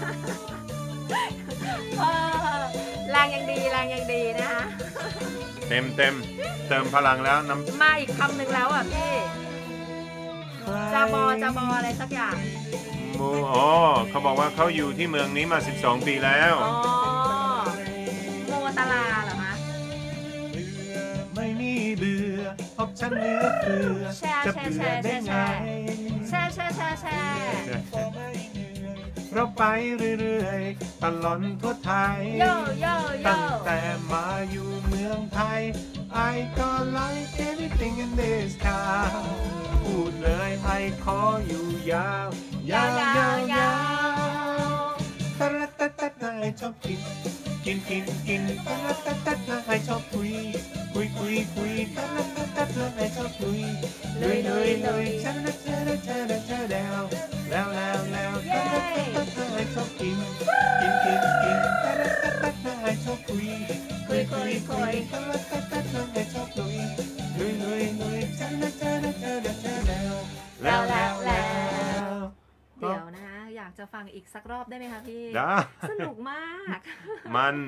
แรงยังดีนะคะเติมพลังแล้วน้ำมาอีกคำหนึ่งแล้วอ่ะพี่จาบออะไรสักอย่างเขาบอกว่าเขาอยู่ที่เมืองนี้มา12 ปีแล้วโมตลาเหรอคะไม่มีเบื่อพบฉันเหลือเฟือจะเบื่อได้ไงแชร์เราไปเรื่อยๆตลอดทั่วไทยโยโยโยตั้งแต่มาอยู่เมืองไทย I ก็ like everything in this town พูดเลยไอขออยู่ยาวยาวยาวยาวตะละตะตะไอชอบกินตะละตะตะไอชอบคุยตะละตะตะไอชอบคุยเลยชะละชะละชะละชะแล้วตะละตะตะไอชอบกินตะละตะตะไอชอบคุยตะละตะตะไอชอบลุยชะละชะละชะละชะแล้วเดี๋ยวนะคะอยากจะฟังอีกสักรอบได้ไหมคะพี่ได้สนุกมากมัน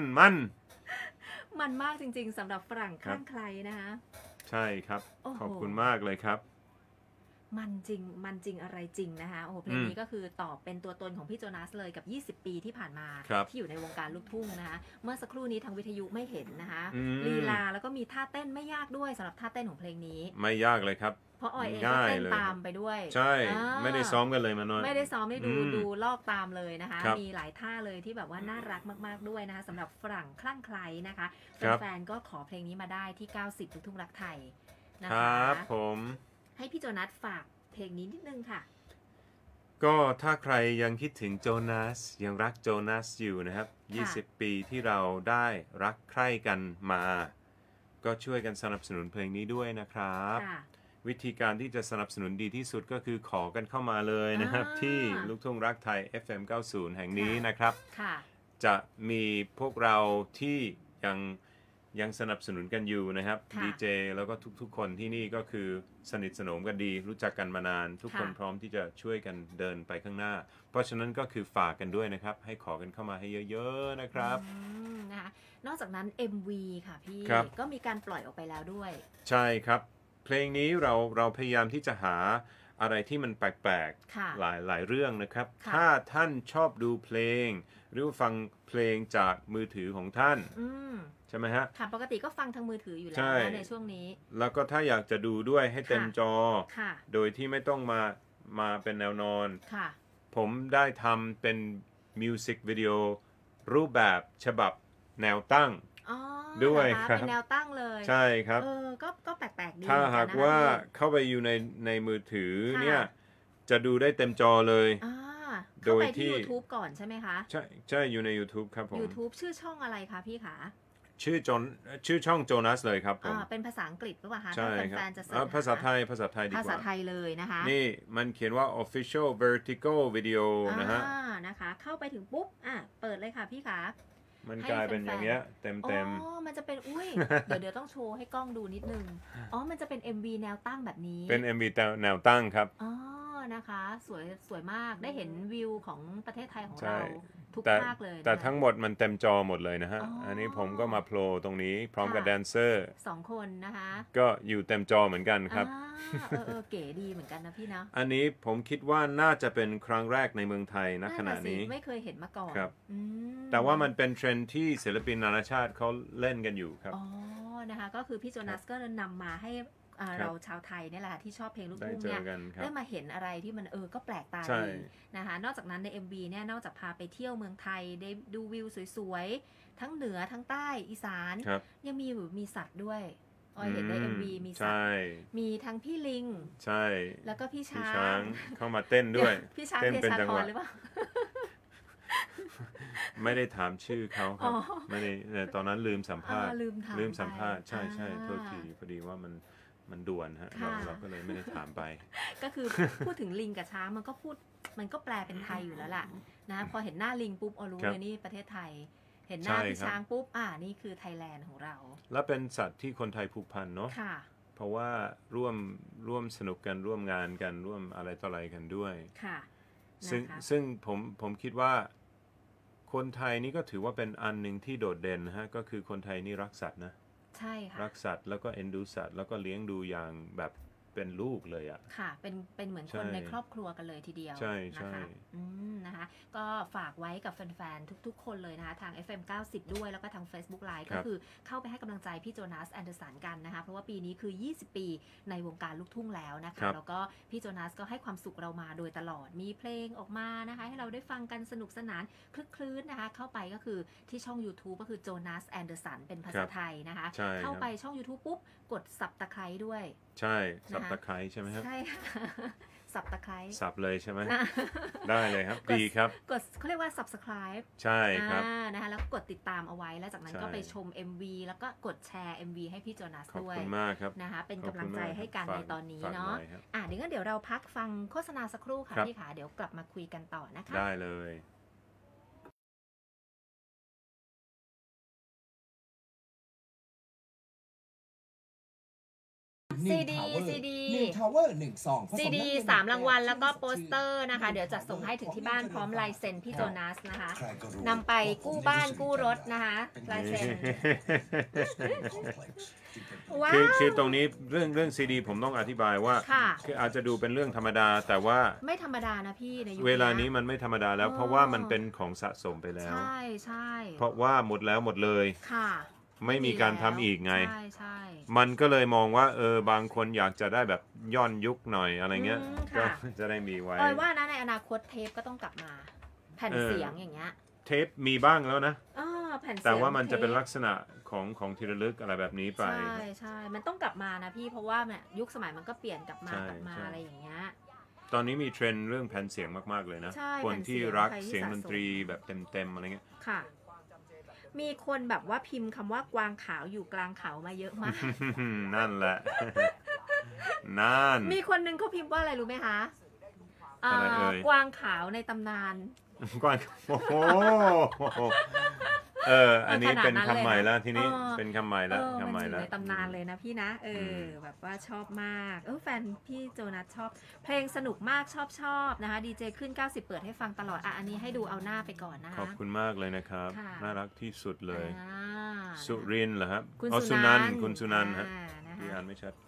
มันมากจริงๆสำหรับฝรั่งคลั่งไคล้นะคะใช่ครับโอ้โหขอบคุณมากเลยครับมันจริงอะไรจริงนะคะโอ้โหเพลงนี้ก็คือตอบเป็นตัวตนของพี่โจนาสเลยกับ 20 ปีที่ผ่านมาครับที่อยู่ในวงการลูกทุ่งนะคะเมื่อสักครู่นี้ทางวิทยุไม่เห็นนะคะอืมลีลาแล้วก็มีท่าเต้นไม่ยากด้วยสำหรับท่าเต้นของเพลงนี้ไม่ยากเลยครับเพราะออยเองก็ง่ายเต้นเลยตามไปด้วยใช่อ่าไม่ได้ซ้อมกันเลยมาน้อยไม่ได้ซ้อมได้ดูอืมดูลอกตามเลยนะคะครับมีหลายท่าเลยที่แบบว่าน่ารักมากๆด้วยนะคะสำหรับฝรั่งคลั่งไคล้นะคะครับแฟนๆก็ขอเพลงนี้มาได้ที่ 90 ลูกทุ่งรักไทยนะคคะรับผมให้พี่โจนัสฝากเพลงนี้นิดนึงค่ะก็ถ้าใครยังคิดถึงโจนาสยังรักโจนาสอยู่นะครับ 20 ปีที่เราได้รักใคร่กันมา ก็ช่วยกันสนับสนุนเพลงนี้ด้วยนะครับค่ะวิธีการที่จะสนับสนุนดีที่สุดก็คือขอกันเข้ามาเลยนะครับอ่าที่ลูกทุ่งรักไทย FM 90 แห่งนี้นะครับค่ะจะมีพวกเราที่ยังสนับสนุนกันอยู่นะครับค่ะดีเจแล้วก็ทุกๆคนที่นี่ก็คือสนิทสนมกันดี รู้จักกันมานาน ทุกคนค่ะพร้อมที่จะช่วยกันเดินไปข้างหน้า เพราะฉะนั้นก็คือฝากกันด้วยนะครับ ให้ขอกันเข้ามาให้เยอะๆนะครับนะคะนอกจากนั้น MV ค่ะพี่ครับก็มีการปล่อยออกไปแล้วด้วยใช่ครับ เพลงนี้เราพยายามที่จะหาอะไรที่มันแปลกค่ะๆหลายเรื่องนะครับค่ะถ้าท่านชอบดูเพลง หรือฟังเพลงจากมือถือของท่านอืมใช่ไหมฮะค่ะปกติก็ฟังทางมือถืออยู่แล้ใช่วนะในช่วงนี้แล้วก็ถ้าอยากจะดูด้วยให้เต็มค่ะจอค่ะโดยที่ไม่ต้องมาเป็นแนวนอนค่ะผมได้ทำเป็นมิวสิกวิดีโอรูปแบบฉบับแนวตั้งอ๋อด้วยเหอคะครับเป็นแนวตั้งเลยใช่ครับก็แปลกๆดีถ้าหากเหมือนนนะคะว่าพี่เข้าไปอยู่ในมือถือค่ะเนี่ยจะดูได้เต็มจอเลยอ่าโดเข้าย ไปที่ที่ YouTube ก่อนใช่ไหมคะใช่อยู่ใน YouTube ครับผม YouTube ชื่อช่องอะไรคะพี่ขาชื่อช่องโจนัสเลยครับผมเป็นภาษาอังกฤษหรือเปล่าคะใช่ถ้าครับแฟนๆจะเสิร์ชภาษาไทยดีภาก ษาว่าไทยเลยนะคะนี่มันเขียนว่า official vertical video นะฮะนะคะ เข้าไปถึงปุ๊บเปิดเลยค่ะพี่ขามันกลายเป็นอย่างเงี้ยเต็มอ๋อ มันจะเป็น อุ้ย เดี๋ยวต้องโชว์ให้กล้องดูนิดนึง อ๋อ มันจะเป็น MV แนวตั้งแบบนี้เป็น MV แนวตั้งครับอ๋อ นะคะ สวยมาก ได้เห็นวิวของประเทศไทยของใช่เราทุกแต่ภาคเลยแต่นะคะทั้งหมดมันเต็มจอหมดเลยนะฮะอ๋ออัอันนี้ผมก็มาโผล่ตรงนี้พร้อมกับค่ะแดนเซอร์ 2 คนนะคะก็อยู่เต็มจอเหมือนกันครับเก๋ดีเหมือนกันนะพี่เนาะอันนี้ผมคิดว่าน่าจะเป็นครั้งแรกในเมืองไทยณขณะสินี้ไม่เคยเห็นมาก่อนครับอืมแต่ว่ามันเป็นเทรนด์ที่ศิลปินนานาชาติเขาเล่นกันอยู่ครับอ๋อ นะคะ ก็คือพี่โจนัสก็นำมาให้เราชาวไทยเนี่ยแหละค่ะที่ชอบเพลงลูกได้ทุ่งเจเนี่อย กันครับได้มาเห็นอะไรที่มันก็แปลกตาใช่ดีนะคะ นอกจากนั้นใน MV เนี่ยนอกจากพาไปเที่ยวเมืองไทยได้ดูวิวสวยๆ ทั้งเหนือทั้งใต้อีสานครับยังมีสัตว์ด้วยออยเห็นใน MV มีสัตใช่ว์มีทั้งพี่ลิงใช่แล้วก็พี่พี่ช้าช้าง งเข้ามาเต้นด้วยพี่ช้างเต้นเทเป็นชาจังธหรวะหรือเปล่าไม่ได้ถามชื่อเขาครับอ๋อไม่ได้ตอนนั้นลืมสัมภาษณ์ลืมถามลืมสัมภาษณ์ไปใช่โทษทีพอดีว่ามันด่วนฮะค่ะเราก็เลยไม่ได้ถามไปก็คือ พูดถึงลิงกับช้างมันก็แปลเป็นไทยอยู่แล้วล่ะนะพอเห็นหน้าลิงปุ๊บรู้ครับเลยนี่ประเทศไทย เห็นหน้าใช่พี่ครับช้างปุ๊บนี่คือไทยแลนด์ของเราและเป็นสัตว์ที่คนไทยผูกพันเนาะค่ะเพราะว่าร่วมสนุกกันร่วมงานกันร่วมอะไรต่ออะไรกันด้วยค่ะ นะคะซึ่งผมคิดว่า คนไทยนี่ก็ถือว่าเป็นอันหนึ่งที่โดดเด่นนะฮะก็คือคนไทยนี่รักสัตว์นะใช่ค่ะรักสัตว์แล้วก็เอ็นดูสัตว์แล้วก็เลี้ยงดูอย่างแบบเป็นลูกเลยอ่ะค่ะเป็นเหมือนคนในครอบครัวกันเลยทีเดียวใช่นะคะนะคะก็ฝากไว้กับแฟนๆทุกๆคนเลยนะคะทาง FM 90 ด้วยแล้วก็ทาง Facebook Live ก็คือเข้าไปให้กำลังใจพี่โจนาสแอนเดอร์สันกันนะคะเพราะว่าปีนี้คือ20 ปีในวงการลูกทุ่งแล้วนะคะแล้วก็พี่โจนาสก็ให้ความสุขเรามาโดยตลอดมีเพลงออกมานะคะให้เราได้ฟังกันสนุกสนานคลึกคลื้นนะคะเข้าไปก็คือที่ช่อง YouTube ก็คือโจนาสแอนเดอร์สันเป็นภาษาไทยนะคะเข้าไปช่อง YouTube ปุ๊บกด Subscribe ด้วยใช่สับตะไคร้ใช่ไหมครับใช่ค่ะสับตะไคร้สับเลยใช่ไหมได้เลยครับดีครับกดเขาเรียกว่า subscribe ใช่ครับนะคะแล้วกดติดตามเอาไว้แล้วจากนั้นก็ไปชม MV แล้วก็กดแชร์ MV ให้พี่โจนาสด้วยขอบคุณมากครับนะคะเป็นกำลังใจให้กันในตอนนี้เนาะเดี๋ยวเราพักฟังโฆษณาสักครู่ค่ะพี่ขาเดี๋ยวกลับมาคุยกันต่อนะคะได้เลยซีดีทาวเวอร์1 2 ซีดี3 รางวัลแล้วก็โปสเตอร์นะคะเดี๋ยวจะส่งให้ถึงที่บ้านพร้อมลายเซ็นพี่โจนาสนะคะนำไปกู้บ้านกู้รถนะคะลายเซ็นคือตรงนี้เรื่องซีดีผมต้องอธิบายว่าคืออาจจะดูเป็นเรื่องธรรมดาแต่ว่าไม่ธรรมดานะพี่ในยุคเวลานี้มันไม่ธรรมดาแล้วเพราะว่ามันเป็นของสะสมไปแล้วใช่เพราะว่าหมดแล้วหมดเลยค่ะไม่มีการทำอีกไงมันก็เลยมองว่าบางคนอยากจะได้แบบย้อนยุคหน่อยอะไรเงี้ยก็จะได้มีไว้ว่านะในอนาคตเทปก็ต้องกลับมาแผ่นเสียงอย่างเงี้ยเทปมีบ้างแล้วนะแผ่นเสียงแต่ว่ามันจะเป็นลักษณะของที่ระลึกอะไรแบบนี้ไปใช่มันต้องกลับมานะพี่เพราะว่ายุคสมัยมันก็เปลี่ยนกลับมาอะไรอย่างเงี้ยตอนนี้มีเทรนด์เรื่องแผ่นเสียงมากๆเลยนะคนที่รักเสียงดนตรีแบบเต็มๆอะไรเงี้ยค่ะมีคนแบบว่าพิมพ์คำว่ากวางขาวอยู่กลางเขามาเยอะมากนั่นแหละนั่นมีคนนึงเขาพิมพ์ว่าอะไรรู้ไหมคะกวางขาวในตำนานกวางโอ้โหอันนี้เป็นคำใหม่แล้วทีนี้เป็นคำใหม่แล้วคำใหม่แล้วในตำนานเลยนะพี่นะแบบว่าชอบมากแฟนพี่โจนัสชอบเพลงสนุกมากชอบนะคะดีเจขึ้น90เปิดให้ฟังตลอดอันนี้ให้ดูเอาหน้าไปก่อนนะคะขอบคุณมากเลยนะครับน่ารักที่สุดเลยสุรินทร์เหรอครับสุนันท์คุณสุนันท์ครับที่อ่านไม่ชัด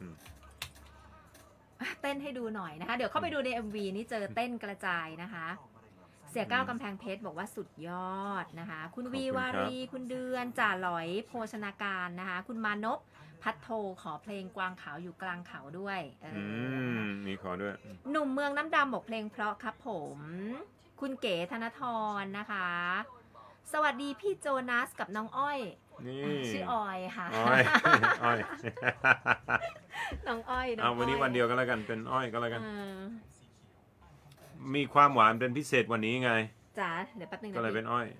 เต้นให้ดูหน่อยนะคะเดี๋ยวเข้าไปดูใน MV นี่เจอเต้นกระจายนะคะเสียก้าวกำแพงเพชรบอกว่าสุดยอดนะคะคุณวีวารีคุณเดือนจ่าหลอยโภชนาการนะคะคุณมานพพัทโทขอเพลงกวางขาวอยู่กลางเขาด้วยมีขอด้วยหนุ่มเมืองน้ำดำบอกเพลงเพราะครับผมคุณเก๋ธนทรนะคะสวัสดีพี่โจนัสกับน้องอ้อยชื่อออยค่ะอ้อยน้องอ้อยวันนี้วันเดียวก็แล้วกันเป็นอ้อยก็แล้วกันมีความหวานเป็นพิเศษวันนี้ไงจ๋าเดี๋ยวแป๊บนึงก็เลยเป็นอ้อย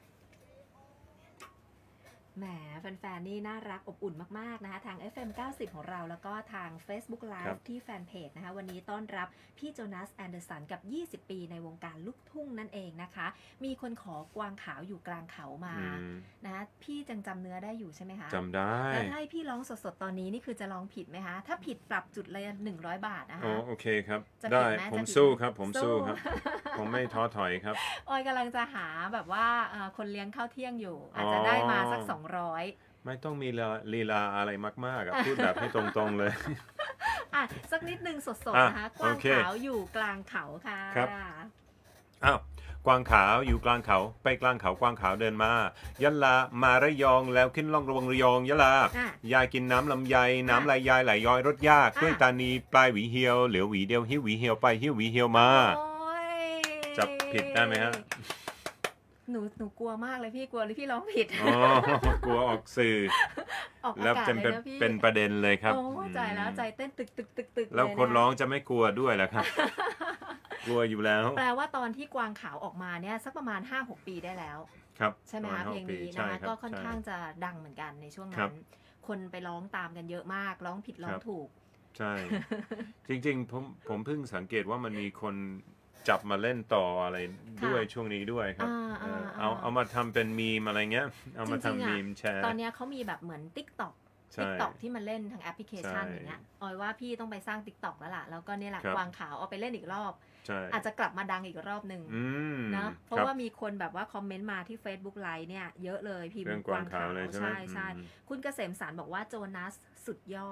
แหมแฟนๆนี่น่ารักอบอุ่นมากๆนะคะทาง FM 90 ของเราแล้วก็ทาง Facebook Live ที่แฟนเพจนะคะวันนี้ต้อนรับพี่โจนัสแอนเดอร์สันกับ20 ปีในวงการลูกทุ่งนั่นเองนะคะมีคนขอกวางขาวอยู่กลางเขามานะพี่จังจำเนื้อได้อยู่ใช่ไหมคะจำได้แล้วถ้าให้พี่ร้องสดๆตอนนี้นี่คือจะร้องผิดไหมคะถ้าผิดปรับจุดเลย100 บาทนะคะโอเคครับได้ผมสู้ครับผมสู้ครับผมไม่ท้อถอยครับออยกำลังจะหาแบบว่าคนเลี้ยงข้าวเที่ยงอยู่อาจจะได้มาสัก200 ไม่ต้องมีลีลาอะไรมากๆพูดแบบให้ตรงๆเลยสักนิดนึงสดๆนะคะกวางขาวอยู่กลางเขาค่ะครับกวางขาวอยู่กลางเขาไปกลางเขากวางขาวเดินมายะลามาระยองแล้วขึ้นล่องระวงระยองยะลายายกินน้ำลำไยน้ำลายยายไหลย้อยรสยากกล้วยตานีปลายหวีเหี่ยวเหลียวหวีเดียวหิ้วหวีเหี่ยวไปหิ้วหวีเหี่ยวมาจับผิดได้ไหมฮะหนูกลัวมากเลยพี่กลัวเลยพี่ร้องผิดกลัวออกสื่อแล้วจะเป็นประเด็นเลยครับใจแล้วใจเต้นตึกแล้วคนร้องจะไม่กลัวด้วยเหรอครับกลัวอยู่แล้วแปลว่าตอนที่กวางขาวออกมาเนี่ยสักประมาณ 5-6 ปีได้แล้วครับใช่ไหมคะเพลงนี้นะคะก็ค่อนข้างจะดังเหมือนกันในช่วงนั้นคนไปร้องตามกันเยอะมากร้องผิดร้องถูกใช่จริงๆผมเพิ่งสังเกตว่ามันมีคนจับมาเล่นต่ออะไรด้วยช่วงนี้ด้วยครับเอามาทำเป็นมีมอะไรเงี้ยเอามาทำมีมแชร์ตอนนี้เขามีแบบเหมือน TikTok ที่มันเล่นทางแอปพลิเคชันอย่างเงี้ยออยว่าพี่ต้องไปสร้าง TikTok แล้วล่ะแล้วก็นี่แหละกวางขาวเอาไปเล่นอีกรอบอาจจะกลับมาดังอีกรอบนึงนะเพราะว่ามีคนแบบว่าคอมเมนต์มาที่ Facebook Live เนี่ยเยอะเลยพิมพ์กวางขาวใช่คุณเกษมสารบอกว่าโจนัสสุดยอด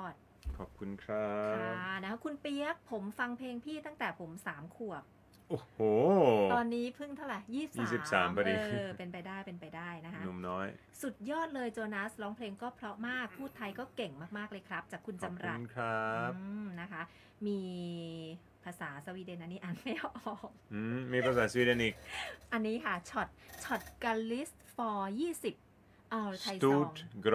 ขอบคุณครับค่ะนะคะคุณเปียกผมฟังเพลงพี่ตั้งแต่ผม3 ขวบโอ้โหตอนนี้เพิ่งเท่าไหร่ 23พอดีเป็นไปได้นะคะหนุ่มน้อยสุดยอดเลยโจนาสร้องเพลงก็เพราะมากพูดไทยก็เก่งมากๆเลยครับ จากคุณขอบจำคุรัดณครับนะคะ มีภาษาสวีเดนอันนี้อ่านไม่ออกมีภาษาสวีเดนอีกอันนี้ค่ะช็อตกาลิส for 20ไทยซอง Stort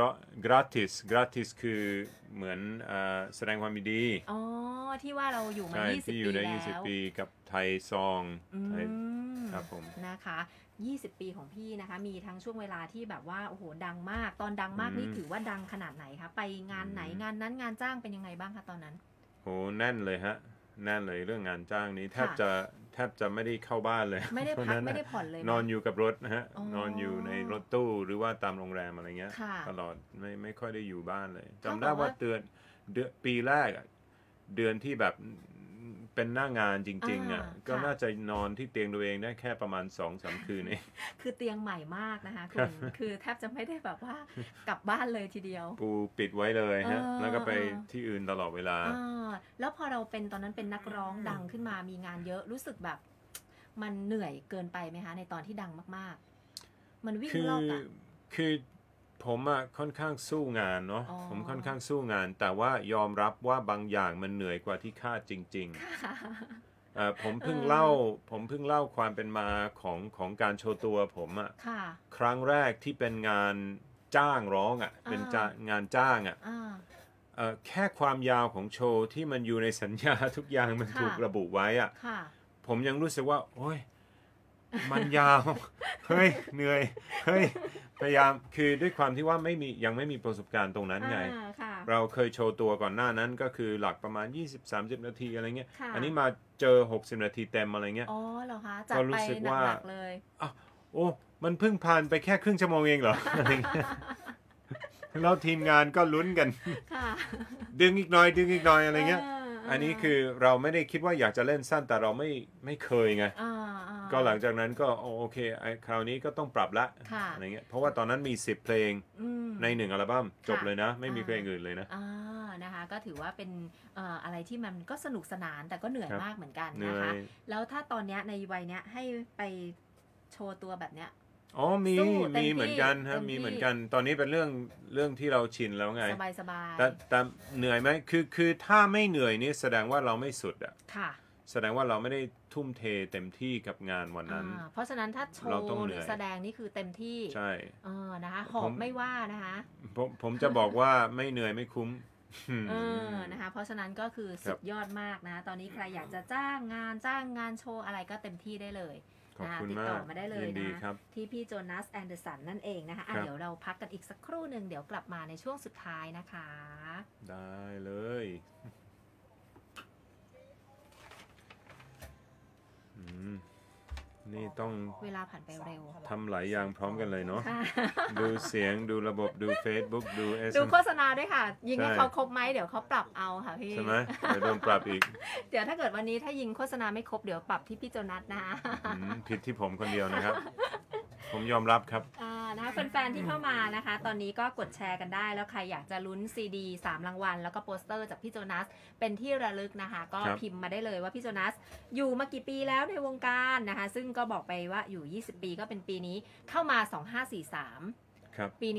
gratis คือเหมือนแสดงความยินดีอ๋อที่ว่าเราอยู่มาใช่ 20 ที่อปียู่ได้แล้ว 20 ปีกับไทยซอง ไทย ครับผมนะคะ20 ปีของพี่นะคะมีทั้งช่วงเวลาที่แบบว่าโอ้โหดังมากตอนดังมากนี่ถือว่าดังขนาดไหนคะไปงานไหนงานนั้นงานจ้างเป็นยังไงบ้างคะตอนนั้นโหแน่นเลยฮะแน่นเลยเรื่องงานจ้างนี้แทบจะไม่ได้เข้าบ้านเลยไม่ได้เพราะพักนั้นไม่ได้ผ่อนเลยไหมนอนอยู่กับรถนะฮะอ๋อนอนอยู่ในรถตู้หรือว่าตามโรงแรมอะไรเงี้ยค่ะตลอดไม่ค่อยได้อยู่บ้านเลยเท่ากับจำได้ว่าว่าเดือนปีแรกอะเดือนที่แบบเป็นหน้างานจริงๆอ่ะก็ค่ะน่าจะนอนที่เตียงตัวเองได้แค่ประมาณ 2-3 คืนเองคือเตียงใหม่มากนะคะคุณคือแทบจะไม่ได้แบบว่ากลับบ้านเลยทีเดียวปูปิดไว้เลยฮะเออแล้วก็ไปที่อื่นตลอดเวลาแล้วพอเราเป็นตอนนั้นเป็นนักร้องดังขึ้นมามีงานเยอะรู้สึกแบบ มันเหนื่อยเกินไปไหมคะในตอนที่ดังมากๆ มันวิ่งคือรอบอะคือผมอะค่อนข้างสู้งานเนาะอ๋อผมค่อนข้างสู้งาน แต่ว่ายอมรับว่าบางอย่างมันเหนื่อยกว่าที่คาดจริงค่ะๆผมเพิ่งเล่าความเป็นมาของการโชว์ตัวผมอะค่ะครั้งแรกที่เป็นงานจ้างร้องอะเป็นงานจ้างอะ แค่ความยาวของโชว์ที่มันอยู่ในสัญญาทุกอย่างมันค่ะถูกระบุไว้อะค่ะผมยังรู้สึกว่า โอ้ย มันยาว เฮ้ย เหนื่อย เฮ้ย พยายาม คือด้วยความที่ว่ายังไม่มีประสบการณ์ตรงนั้นไงค่ะเราเคยโชว์ตัวก่อนหน้านั้นก็คือหลักประมาณ 20-30 นาทีอะไรเงี้ยค่ะอันนี้มาเจอ 60 นาทีเต็มอะไรเงี้ยอ๋อเหรอคะจัดก็รู้ไปสึกว่าหนักๆเลยโอ้ มันเพิ่งผ่านไปแค่ครึ่งชั่วโมงเองเหรอ อะไรเงี้ยแล้วทีมงานก็ลุ้นกันค่ะดึงอีกหน่อย ดึงอีกหน่อยอะไรเงี้ย อันนี้คือเราไม่ได้คิดว่าอยากจะเล่นสั้นแต่เราไม่เคยไง ก็หลังจากนั้นก็โอเคคราวนี้ก็ต้องปรับละค่ะอะไรเงี้ยเพราะว่าตอนนั้นมี10เพลง ใน1อัลบั้มจบเลยนะ ไม่มีเพลงอื่นเลยนะนะคะก็ถือว่าเป็นอะไรที่มันก็สนุกสนานแต่ก็เหนื่อยครับมากเหมือนกันเหนื่นะอคะยแล้วถ้าตอนเนี้ยในวัยเนี้ยให้ไปโชว์ตัวแบบเนี้ยอ๋อมีสู้เต็มที่เหมือนกันฮะเต็มที่มีเหมือนกัน ตอนนี้เป็นเรื่องที่เราชินแล้วไงสบายแต่เหนื่อยไหมคือถ้าไม่เหนื่อยนี่แสดงว่าเราไม่สุดอ่ะค่ะแสดงว่าเราไม่ได้ทุ่มเทเต็มที่กับงานวันนั้นเพราะฉะนั้นถ้าโชเราว์ต้องหเหนื่รืออยแสดงนี่คือเต็มที่ใช่นะคะหอบไม่ว่านะคะผมจะบอกว่าไม่เหนื่อยไม่คุ้มนะคะเพราะฉะนั้นก็คือครัสุบดยอดมากนะตอนนี้ใครอยากจะจ้างงานโชว์อะไรก็เต็มที่ได้เลยขอบคุณติดมาต่อก มาได้เลยยินดีนะครับ ที่พี่โจนาสแอนเดอร์สันนั่นเองนะคะครับเดี๋ยวเราพักกันอีกสักครู่หนึ่งเดี๋ยวกลับมาในช่วงสุดท้ายนะคะได้เลย นี่ต้องเวลาผ่านไปเร็วทำหลายอย่างพร้อมกันเลยเนาะค่ะดูเสียงดูระบบดู Facebook ดูดู SMS โฆษณาด้วยค่ะ ยิงให้ใช่เขาครบไหมเดี๋ยวเขาปรับเอาค่ะพี่ใช่ไหมเดี๋ยวโดนปรับอีกเดี๋ยวถ้าเกิดวันนี้ถ้ายิงโฆษณาไม่ครบเดี๋ยวปรับที่พี่โจนัสนะคะผิดที่ผมคนเดียวนะครับ ผมยอมรับครับนะคะแฟนๆที่เข้ามานะคะ ตอนนี้ก็กดแชร์กันได้แล้วใครอยากจะลุ้นซีดี3รางวัลแล้วก็โปสเตอร์จากพี่โจนัสเป็นที่ระลึกนะคะ ก็ครับพิมพ์มาได้เลยว่าพี่โจนัสอยู่มากี่ปีแล้วในวงการนะคะ ซึ่งก็บอกไปว่าอยู่ 20 ปีก็เป็นปีนี้เข้ามา 2543 ครับปีนี้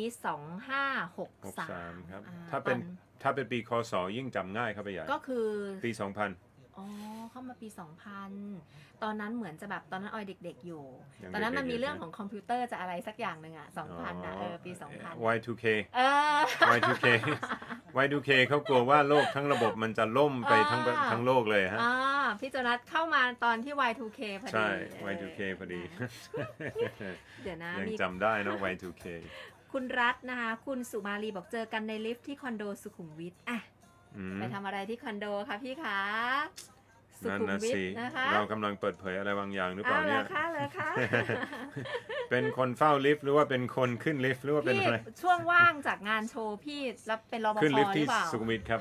63 ครับ 2563 ถ้าเป็นปีคศยิ่งจำง่ายเข้าไปใหญ่ก็คือปี 2000 อ๋อเข้ามาปี 2000 ตอนนั้นเหมือนจะแบบตอนนั้นออยเด็กๆอยู่ยังตอนนั้นมันเด็กๆมีเรื่องอยู่ของคอมพิวเตอร์จะอะไรสักอย่างหนึ่งอ่ะ 2000นะปี 2000 Y2K เออ Y2K Y2K เขากลัวว่าโลกทั้งระบบมันจะล่มไปทั้งโลกเลยฮะพี่โจนัสเข้ามาตอนที่ Y2K พอดีใช่ Y2K พอดีเดี๋ยวนะยังมีจำได้เนอะ Y2K คุณรัตน์นะคะ คุณสุมาลีบอกเจอกันในลิฟท์ที่คอนโดสุขุมวิทอ่ะอืมไปทำอะไรที่คอนโดคะพี่คะสุนั่นขุมนะวิทสินะคะเรากำลังเปิดเผยอะไรบางอย่างหรือเปล่าเหรเนี่อย คะเหรอคะเป็นคนเฝ้าลิฟต์หรือว่าเป็นคนขึ้นลิฟต์หรือว่าเป็นพี่อะไรช่วงว่างจากงานโชว์พี่รับเป็นรปภขึ้นลิฟต์หรืที่อเปล่าสุขุมวิทครับ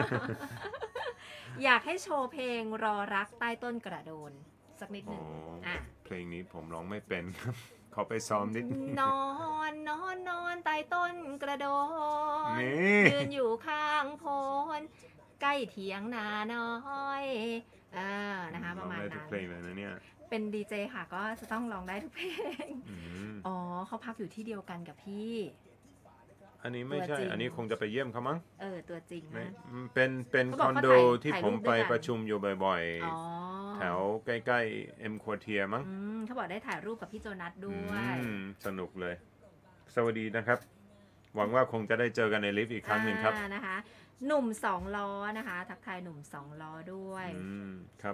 อยากให้โชว์เพลงรอรักใต้ต้นกระโดนสักนิดหอ๋นึ่องอ่ะเพลงนี้ผมร้องไม่เป็นครับ ขอไปซ้อมนิดนอนใต้ต้นกระโดนนี่ยืนอยู่ข้างโพนใกล้เถียงนาน้อยนะคะประมาณร้องได้ทุกนั้นเพลงเลยนะเนี่ยเป็นดีเจค่ะก็จะต้องร้องได้ทุกเพลงอืมอ๋อเขาพักอยู่ที่เดียวกันกับพี่อันนี้ไม่ตัวใช่จริงอันนี้คงจะไปเยี่ยมเขามั้งตัวจริงไม่นะเป็นเขาคบอกอนเขาโดถ่ายที่ถ่ายผมรูปไปด้วยกันประชุมอยู่บ่อยอ๋อๆ แถวใกล้ๆ M Quartier มั้งเขาบอกได้ถ่ายรูปกับพี่โจนัสด้วยสนุกเลย สวัสดีนะครับ หวังว่าคงจะได้เจอกันในลิฟต์อีกครั้งหนึ่งครับนะคะหนุ่มสองล้อนะคะ ทักทายหนุ่มสองล้อด้วยครับ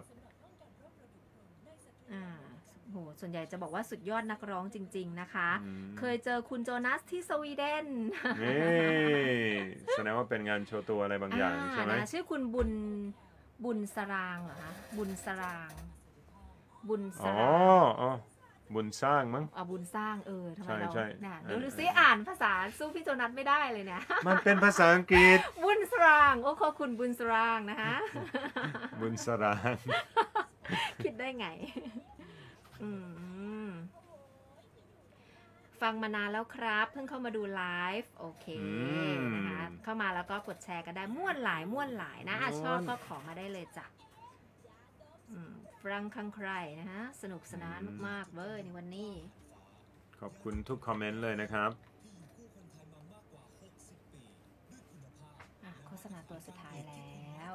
โหส่วนใหญ่จะบอกว่าสุดยอดนักร้องจริงๆนะคะ เคยเจอคุณโจนัสที่สวีเดนนี่แสดงว่าเป็นงานโชว์ตัวอะไรบางอย่างใช่ไหมนะชื่อคุณบุญสรางเหรอคะบุญสรางบุญสอ๋อรางอ๋อบุญสร้างมั้งบุญสร้างทำไมเราใช่เนี่ยเดี๋ยวดูซิอ่านภาษาสู้พี่โจนัสไม่ได้เลยเนี่ยมันเป็นภาษาอังกฤษบุญสรางโอ้ขอบคุณบุญสรางนะคะบุญสรางคิดได้ไง ฟังมานานแล้วครับ เพิ่งเข้ามาดูไลฟ์โอเคนะคะเข้ามาแล้วก็กดแชร์กันได้ม่วนหลายนะชอบก็ขอมาได้เลยจ้ะฟรังคังใครนะฮะสนุกสนานมากๆเว้ยในวันนี้ขอบคุณทุกคอมเมนต์เลยนะครับโฆษณาตัวสุดท้ายแล้ว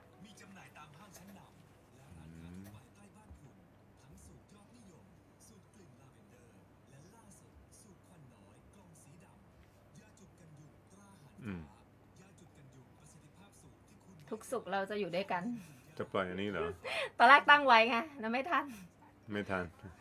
ทุกสุขเราจะอยู่ด้วยกันจะปล่อยอันนี้เหรอตอนแรกตั้งไว้ไงแล้วไม่ทันไม่ทัน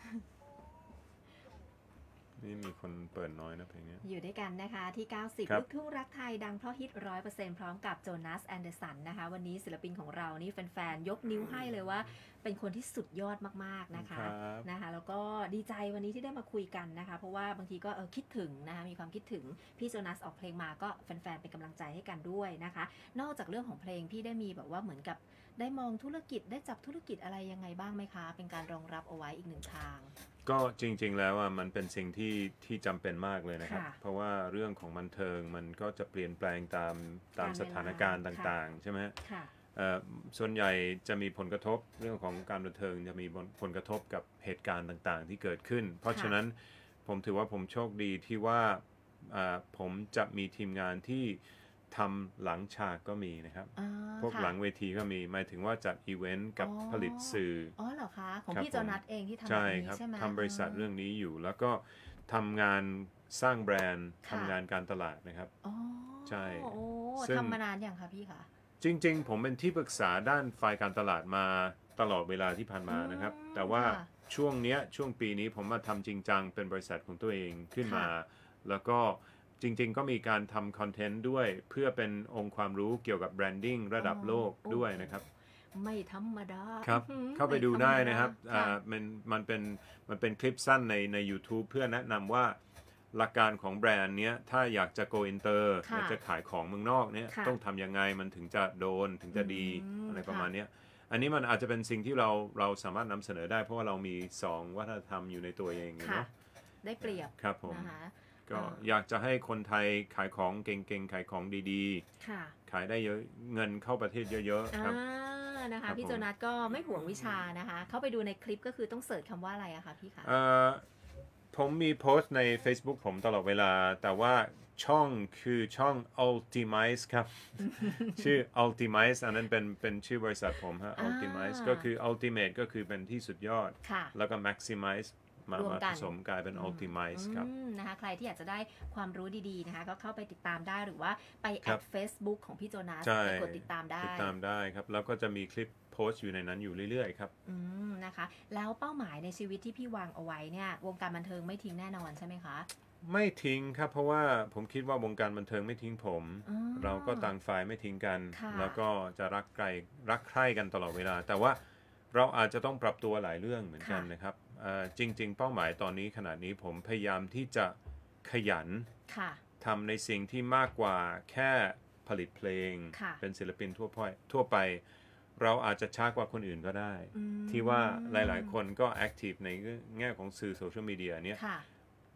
นี่มีคนเปิดน้อยนะเพลงนี้อยู่ด้วยกันนะคะที่ครั 90 บลูกทุ่งรักไทยดังเพราะฮิต 100% พร้อมกับโจนาสแอนเดอร์สันนะคะวันนี้ศิลปินของเรานี่แฟนๆยกนิ้วให้เลยว่าเป็นคนที่สุดยอดมากๆนะคะแล้วก็ดีใจวันนี้ที่ได้มาคุยกันนะคะเพราะว่าบางทีก็คิดถึงนะคะมีความคิดถึงพี่โจนาสออกเพลงมาก็แฟนๆเป็นกำลังใจให้กันด้วยนะคะนอกจากเรื่องของเพลงพี่ได้มีแบบว่าเหมือนกับได้มองธุรกิจได้จับธุรกิจอะไรยังไงบ้างไหมคะเป็นการรองรับเอาไว้อีกหนึ่งทางก็จริงๆแล้วมันเป็นสิ่งที่จำเป็นมากเลยนะครับเพราะว่าเรื่องของบันเทิงมันก็จะเปลี่ยนแปลงตามสถานการณ์ต่างๆใช่ไหมส่วนใหญ่จะมีผลกระทบเรื่องของการบันเทิงจะมีผลกระทบกับเหตุการณ์ต่างๆที่เกิดขึ้นเพราะฉะนั้นผมถือว่าผมโชคดีที่ว่าผมจะมีทีมงานที่ทำหลังฉากก็มีนะครับพวกหลังเวทีก็มีหมายถึงว่าจัดอีเวนต์กับผลิตสื่อเหรอคะของพี่โจนัสเองที่ทำแบบนี้ใช่ไหมทำบริษัทเรื่องนี้อยู่แล้วก็ทำงานสร้างแบรนด์ทำงานการตลาดนะครับใช่ทำมานานอย่างคะพี่คะจริงๆผมเป็นที่ปรึกษาด้านฝ่ายการตลาดมาตลอดเวลาที่ผ่านมานะครับแต่ว่าช่วงปีนี้ผมมาทำจริงจังเป็นบริษัทของตัวเองขึ้นมาแล้วก็จริงๆก็มีการทำคอนเทนต์ด้วยเพื่อเป็นองค์ความรู้เกี่ยวกับแบรนดิ้งระดับโลกด้วยนะครับไม่ธรรมดาครับเข้าไปดูได้นะครับมันเป็นคลิปสั้นใน YouTube เพื่อแนะนำว่าหลักการของแบรนด์เนี้ยถ้าอยากจะ go inter อยากจะขายของเมืองนอกเนี้ยต้องทำยังไงมันถึงจะโดนถึงจะดีอะไรประมาณนี้อันนี้มันอาจจะเป็นสิ่งที่เราสามารถนำเสนอได้เพราะว่าเรามี2วัฒนธรรมอยู่ในตัวเองเนาะได้เปรียบครับผมก็อยากจะให้คนไทยขายของเก่งๆขายของดีๆขายได้เยอะเงินเข้าประเทศเยอะๆครับนะคะพี่โจนัสก็ไม่ห่วงวิชานะคะเข้าไปดูในคลิปก็คือต้องเสิร์ชคำว่าอะไรอะคะพี่คะผมมีโพสต์ใน Facebook ผมตลอดเวลาแต่ว่าช่องคือช่อง Ultimize ครับ ชื่อ Ultimize อันนั้นเป็นชื่อบริษัทผมฮะ Ultimize ก็คือ Ultimate ก็คือเป็นที่สุดยอดแล้วก็ Maximizeมาผสมกลายเป็น Ultimize ครับนะคะใครที่อยากจะได้ความรู้ดีๆนะคะก็เข้าไปติดตามได้หรือว่าไปแอด Facebook ของพี่โจนัสไปกดติดตามได้ครับแล้วก็จะมีคลิปโพสต์อยู่ในนั้นอยู่เรื่อยๆครับนะคะแล้วเป้าหมายในชีวิตที่พี่วางเอาไว้เนี่ยวงการบันเทิงไม่ทิ้งแน่นอนใช่ไหมคะไม่ทิ้งครับเพราะว่าผมคิดว่าวงการบันเทิงไม่ทิ้งผมเราก็ต่างฝ่ายไม่ทิ้งกันแล้วก็จะรักใคร่กันตลอดเวลาแต่ว่าเราอาจจะต้องปรับตัวหลายเรื่องเหมือนกันนะครับจริงๆเป้าหมายตอนนี้ขนาดนี้ผมพยายามที่จะขยันทำในสิ่งที่มากกว่าแค่ผลิตเพลงเป็นศิลปินทั่วไปเราอาจจะช้ากว่าคนอื่นก็ได้ที่ว่าหลายๆคนก็แอคทีฟในแง่ของสื่อโซเชียลมีเดียเนี้ย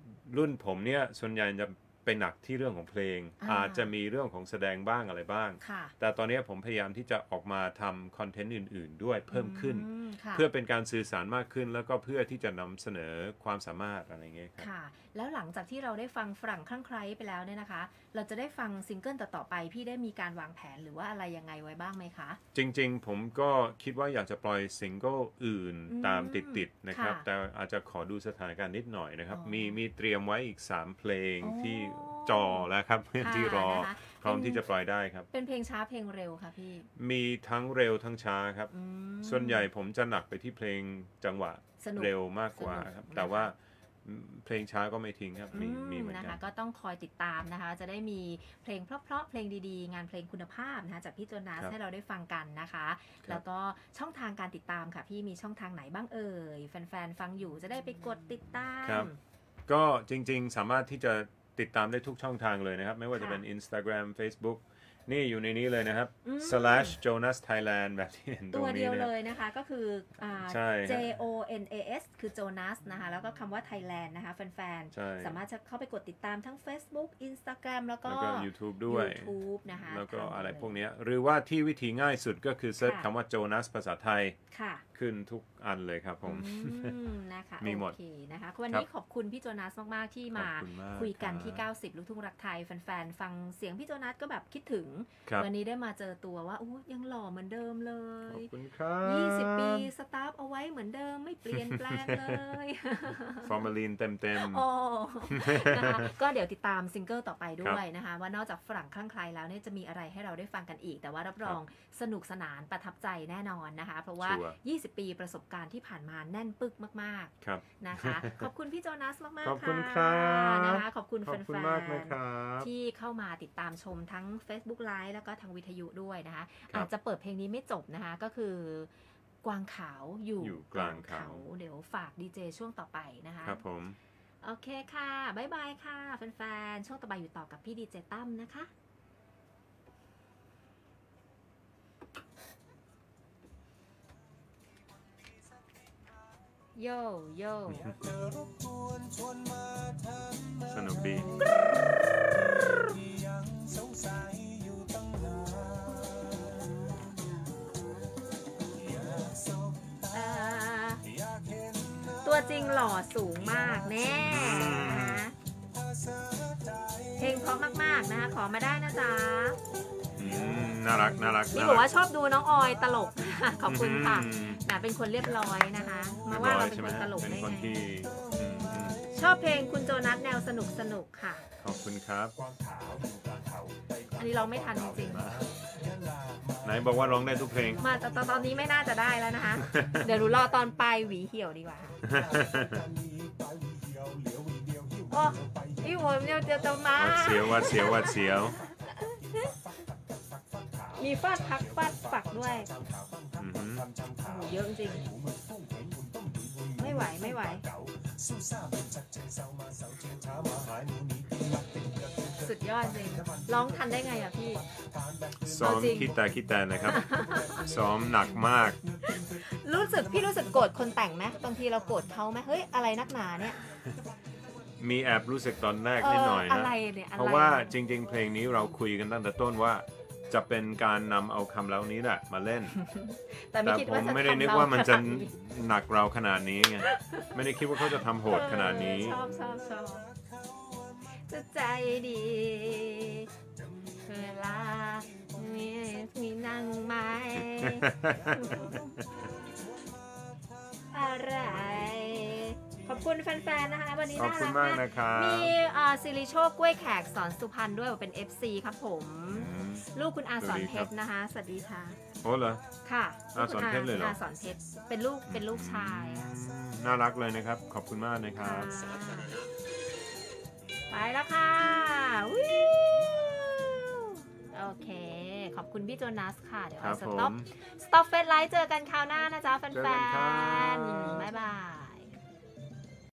รุ่นผมเนี่ยส่วนใหญ่จะเป็นหนักที่เรื่องของเพลงอาจจะมีเรื่องของแสดงบ้างอะไรบ้างแต่ตอนนี้ผมพยายามที่จะออกมาทำคอนเทนต์อื่นๆด้วยเพิ่มขึ้นเพื่อเป็นการสื่อสารมากขึ้นแล้วก็เพื่อที่จะนำเสนอความสามารถอะไรเงี้ยครับค่ะแล้วหลังจากที่เราได้ฟังฝรั่งคลั่งไคล้ไปแล้วเนี่ยนะคะเราจะได้ฟังซิงเกิลต่อไปพี่ได้มีการวางแผนหรือว่าอะไรยังไงไว้บ้างไหมคะจริงๆผมก็คิดว่าอยากจะปล่อยซิงเกิลอื่นตามติดๆนะครับแต่อาจจะขอดูสถานการณ์นิดหน่อยนะครับมีเตรียมไว้อีก3เพลงที่จอแล้วครับที่รอพร้อมที่จะปล่อยได้ครับเป็นเพลงช้าเพลงเร็วค่ะพี่มีทั้งเร็วทั้งช้าครับส่วนใหญ่ผมจะหนักไปที่เพลงจังหวะเร็วมากกว่าครับแต่ว่าเพลงช้าก็ไม่ทิ้งครับมีเหมือนกันนะคะก็ต้องคอยติดตามนะคะจะได้มีเพลงเพราะๆเพลงดีๆงานเพลงคุณภาพนะคะจากพี่โจนาสให้เราได้ฟังกันนะคะแล้วก็ช่องทางการติดตามค่ะพี่มีช่องทางไหนบ้างเอ่ยแฟนๆฟังอยู่จะได้ไปกดติดตามก็จริงๆสามารถที่จะติดตามได้ทุกช่องทางเลยนะครับไม่ว่าจะเป็น Instagram Facebook นี่อยู่ในนี้เลยนะครับ /JonasThailand แบบที่เห็นตรงนี้ตัวเดียวเลยนะคะก็คือJONAS คือ Jonas นะคะแล้วก็คำว่า Thailand นะคะแฟนๆสามารถจะเข้าไปกดติดตามทั้ง Facebook Instagram แล้วก็ YouTube ด้วย YouTube นะคะแล้วก็อะไรพวกนี้หรือว่าที่วิธีง่ายสุดก็คือเซิร์ชคำว่า Jonas ภาษาไทยขึ้นทุกอันเลยครับผมนะคะมีหมดนะคะวันนี้ขอบคุณพี่โจนาสมากๆที่มาคุยกันที่90ลูกทุ่งรักไทยแฟนๆฟังเสียงพี่โจนาสก็แบบคิดถึงวันนี้ได้มาเจอตัวว่ายังหล่อเหมือนเดิมเลยขอบคุณครับ 20 ปีสตาร์ฟเอาไว้เหมือนเดิมไม่เปลี่ยนแปลงเลยฟอร์มาลีนเต็มๆนะคะก็เดี๋ยวติดตามซิงเกิลต่อไปด้วยนะคะว่านอกจากฝรั่งคลั่งไคล้แล้วเนี่ยจะมีอะไรให้เราได้ฟังกันอีกแต่ว่ารับรองสนุกสนานประทับใจแน่นอนนะคะเพราะว่า20 ปีประสบการณ์ที่ผ่านมาแน่นปึกมากๆนะคะขอบคุณพี่โจนาสมากๆขอบคุณครับนะคะขอบคุณแฟนๆที่เข้ามาติดตามชมทั้ง Facebook Live แล้วก็ทางวิทยุด้วยนะคะอาจจะเปิดเพลงนี้ไม่จบนะคะก็คือกวางขาวอยู่กลางเขาเดี๋ยวฝากดีเจช่วงต่อไปนะคะครับผมโอเคค่ะบ๊ายบายค่ะแฟนๆช่วงต่อไปอยู่ต่อกับพี่ดีเจตั้มนะคะโยโย่สนุกดีตัวจริงหล่อสูงมากแน่เพลงเพราะมากๆนะคะขอมาได้นะจ๊ะน่ารักนี่บอกว่าชอบดูน้องออยตลกขอบคุณค่ะแต่เป็นคนเรียบร้อยนะคะมาว่าเราเป็นคนตลกได้ไงชอบเพลงคุณโจนัสแนวสนุกค่ะขอบคุณครับอันนี้ร้องไม่ทันจริงไหนบอกว่าร้องได้ทุกเพลงมาแต่ตอนนี้ไม่น่าจะได้แล้วนะคะเดี๋ยวหนูรอตอนปลายหวีเหี่ยวดีกว่าโอ้พี่ผมจะมาเสียวมีฟาดพักฟาดฝักด้วยเยอะจริงไม่ไหวสุดยอดจริงร้องทันได้ไงอะพี่ซ้อมคิดแต่นะครับซ้อมหนักมากพี่รู้สึกโกรธคนแต่งไหมบางทีเราโกรธเขาไหมเฮ้ยอะไรนักหนาเนี่ยมีแอบรู้สึกตอนแรกนิดหน่อยนะเพราะว่าจริงๆเพลงนี้เราคุยกันตั้งแต่ต้นว่าจะเป็นการนำเอาคำเหล่านี้แหละมาเล่นแต่ผมไม่ได้นึกว่ามันจะหนักเราขนาดนี้ไงไม่ได้คิดว่าเขาจะทำโหดขนาดนี้ชอบจะใจดีเวลามีนั่งไม้อะไรขอบคุณแฟนๆนะคะวันนี้น่ารักมากมีสิริโชคกล้วยแขกสอนสุพรรณด้วยเป็น FC ครับผมลูกคุณอาสอนเพชรนะคะสวัสดีค่ะโอ้เหรอค่ะอาสอนเพชรเลยเหรออาสอนเพชรเป็นลูกชายน่ารักเลยนะครับขอบคุณมากนะครับไปแล้วค่ะโอเคขอบคุณพี่โจนัสค่ะเดี๋ยวสต็อปเฟซไลฟ์เจอกันคราวหน้านะจ๊ะแฟนๆ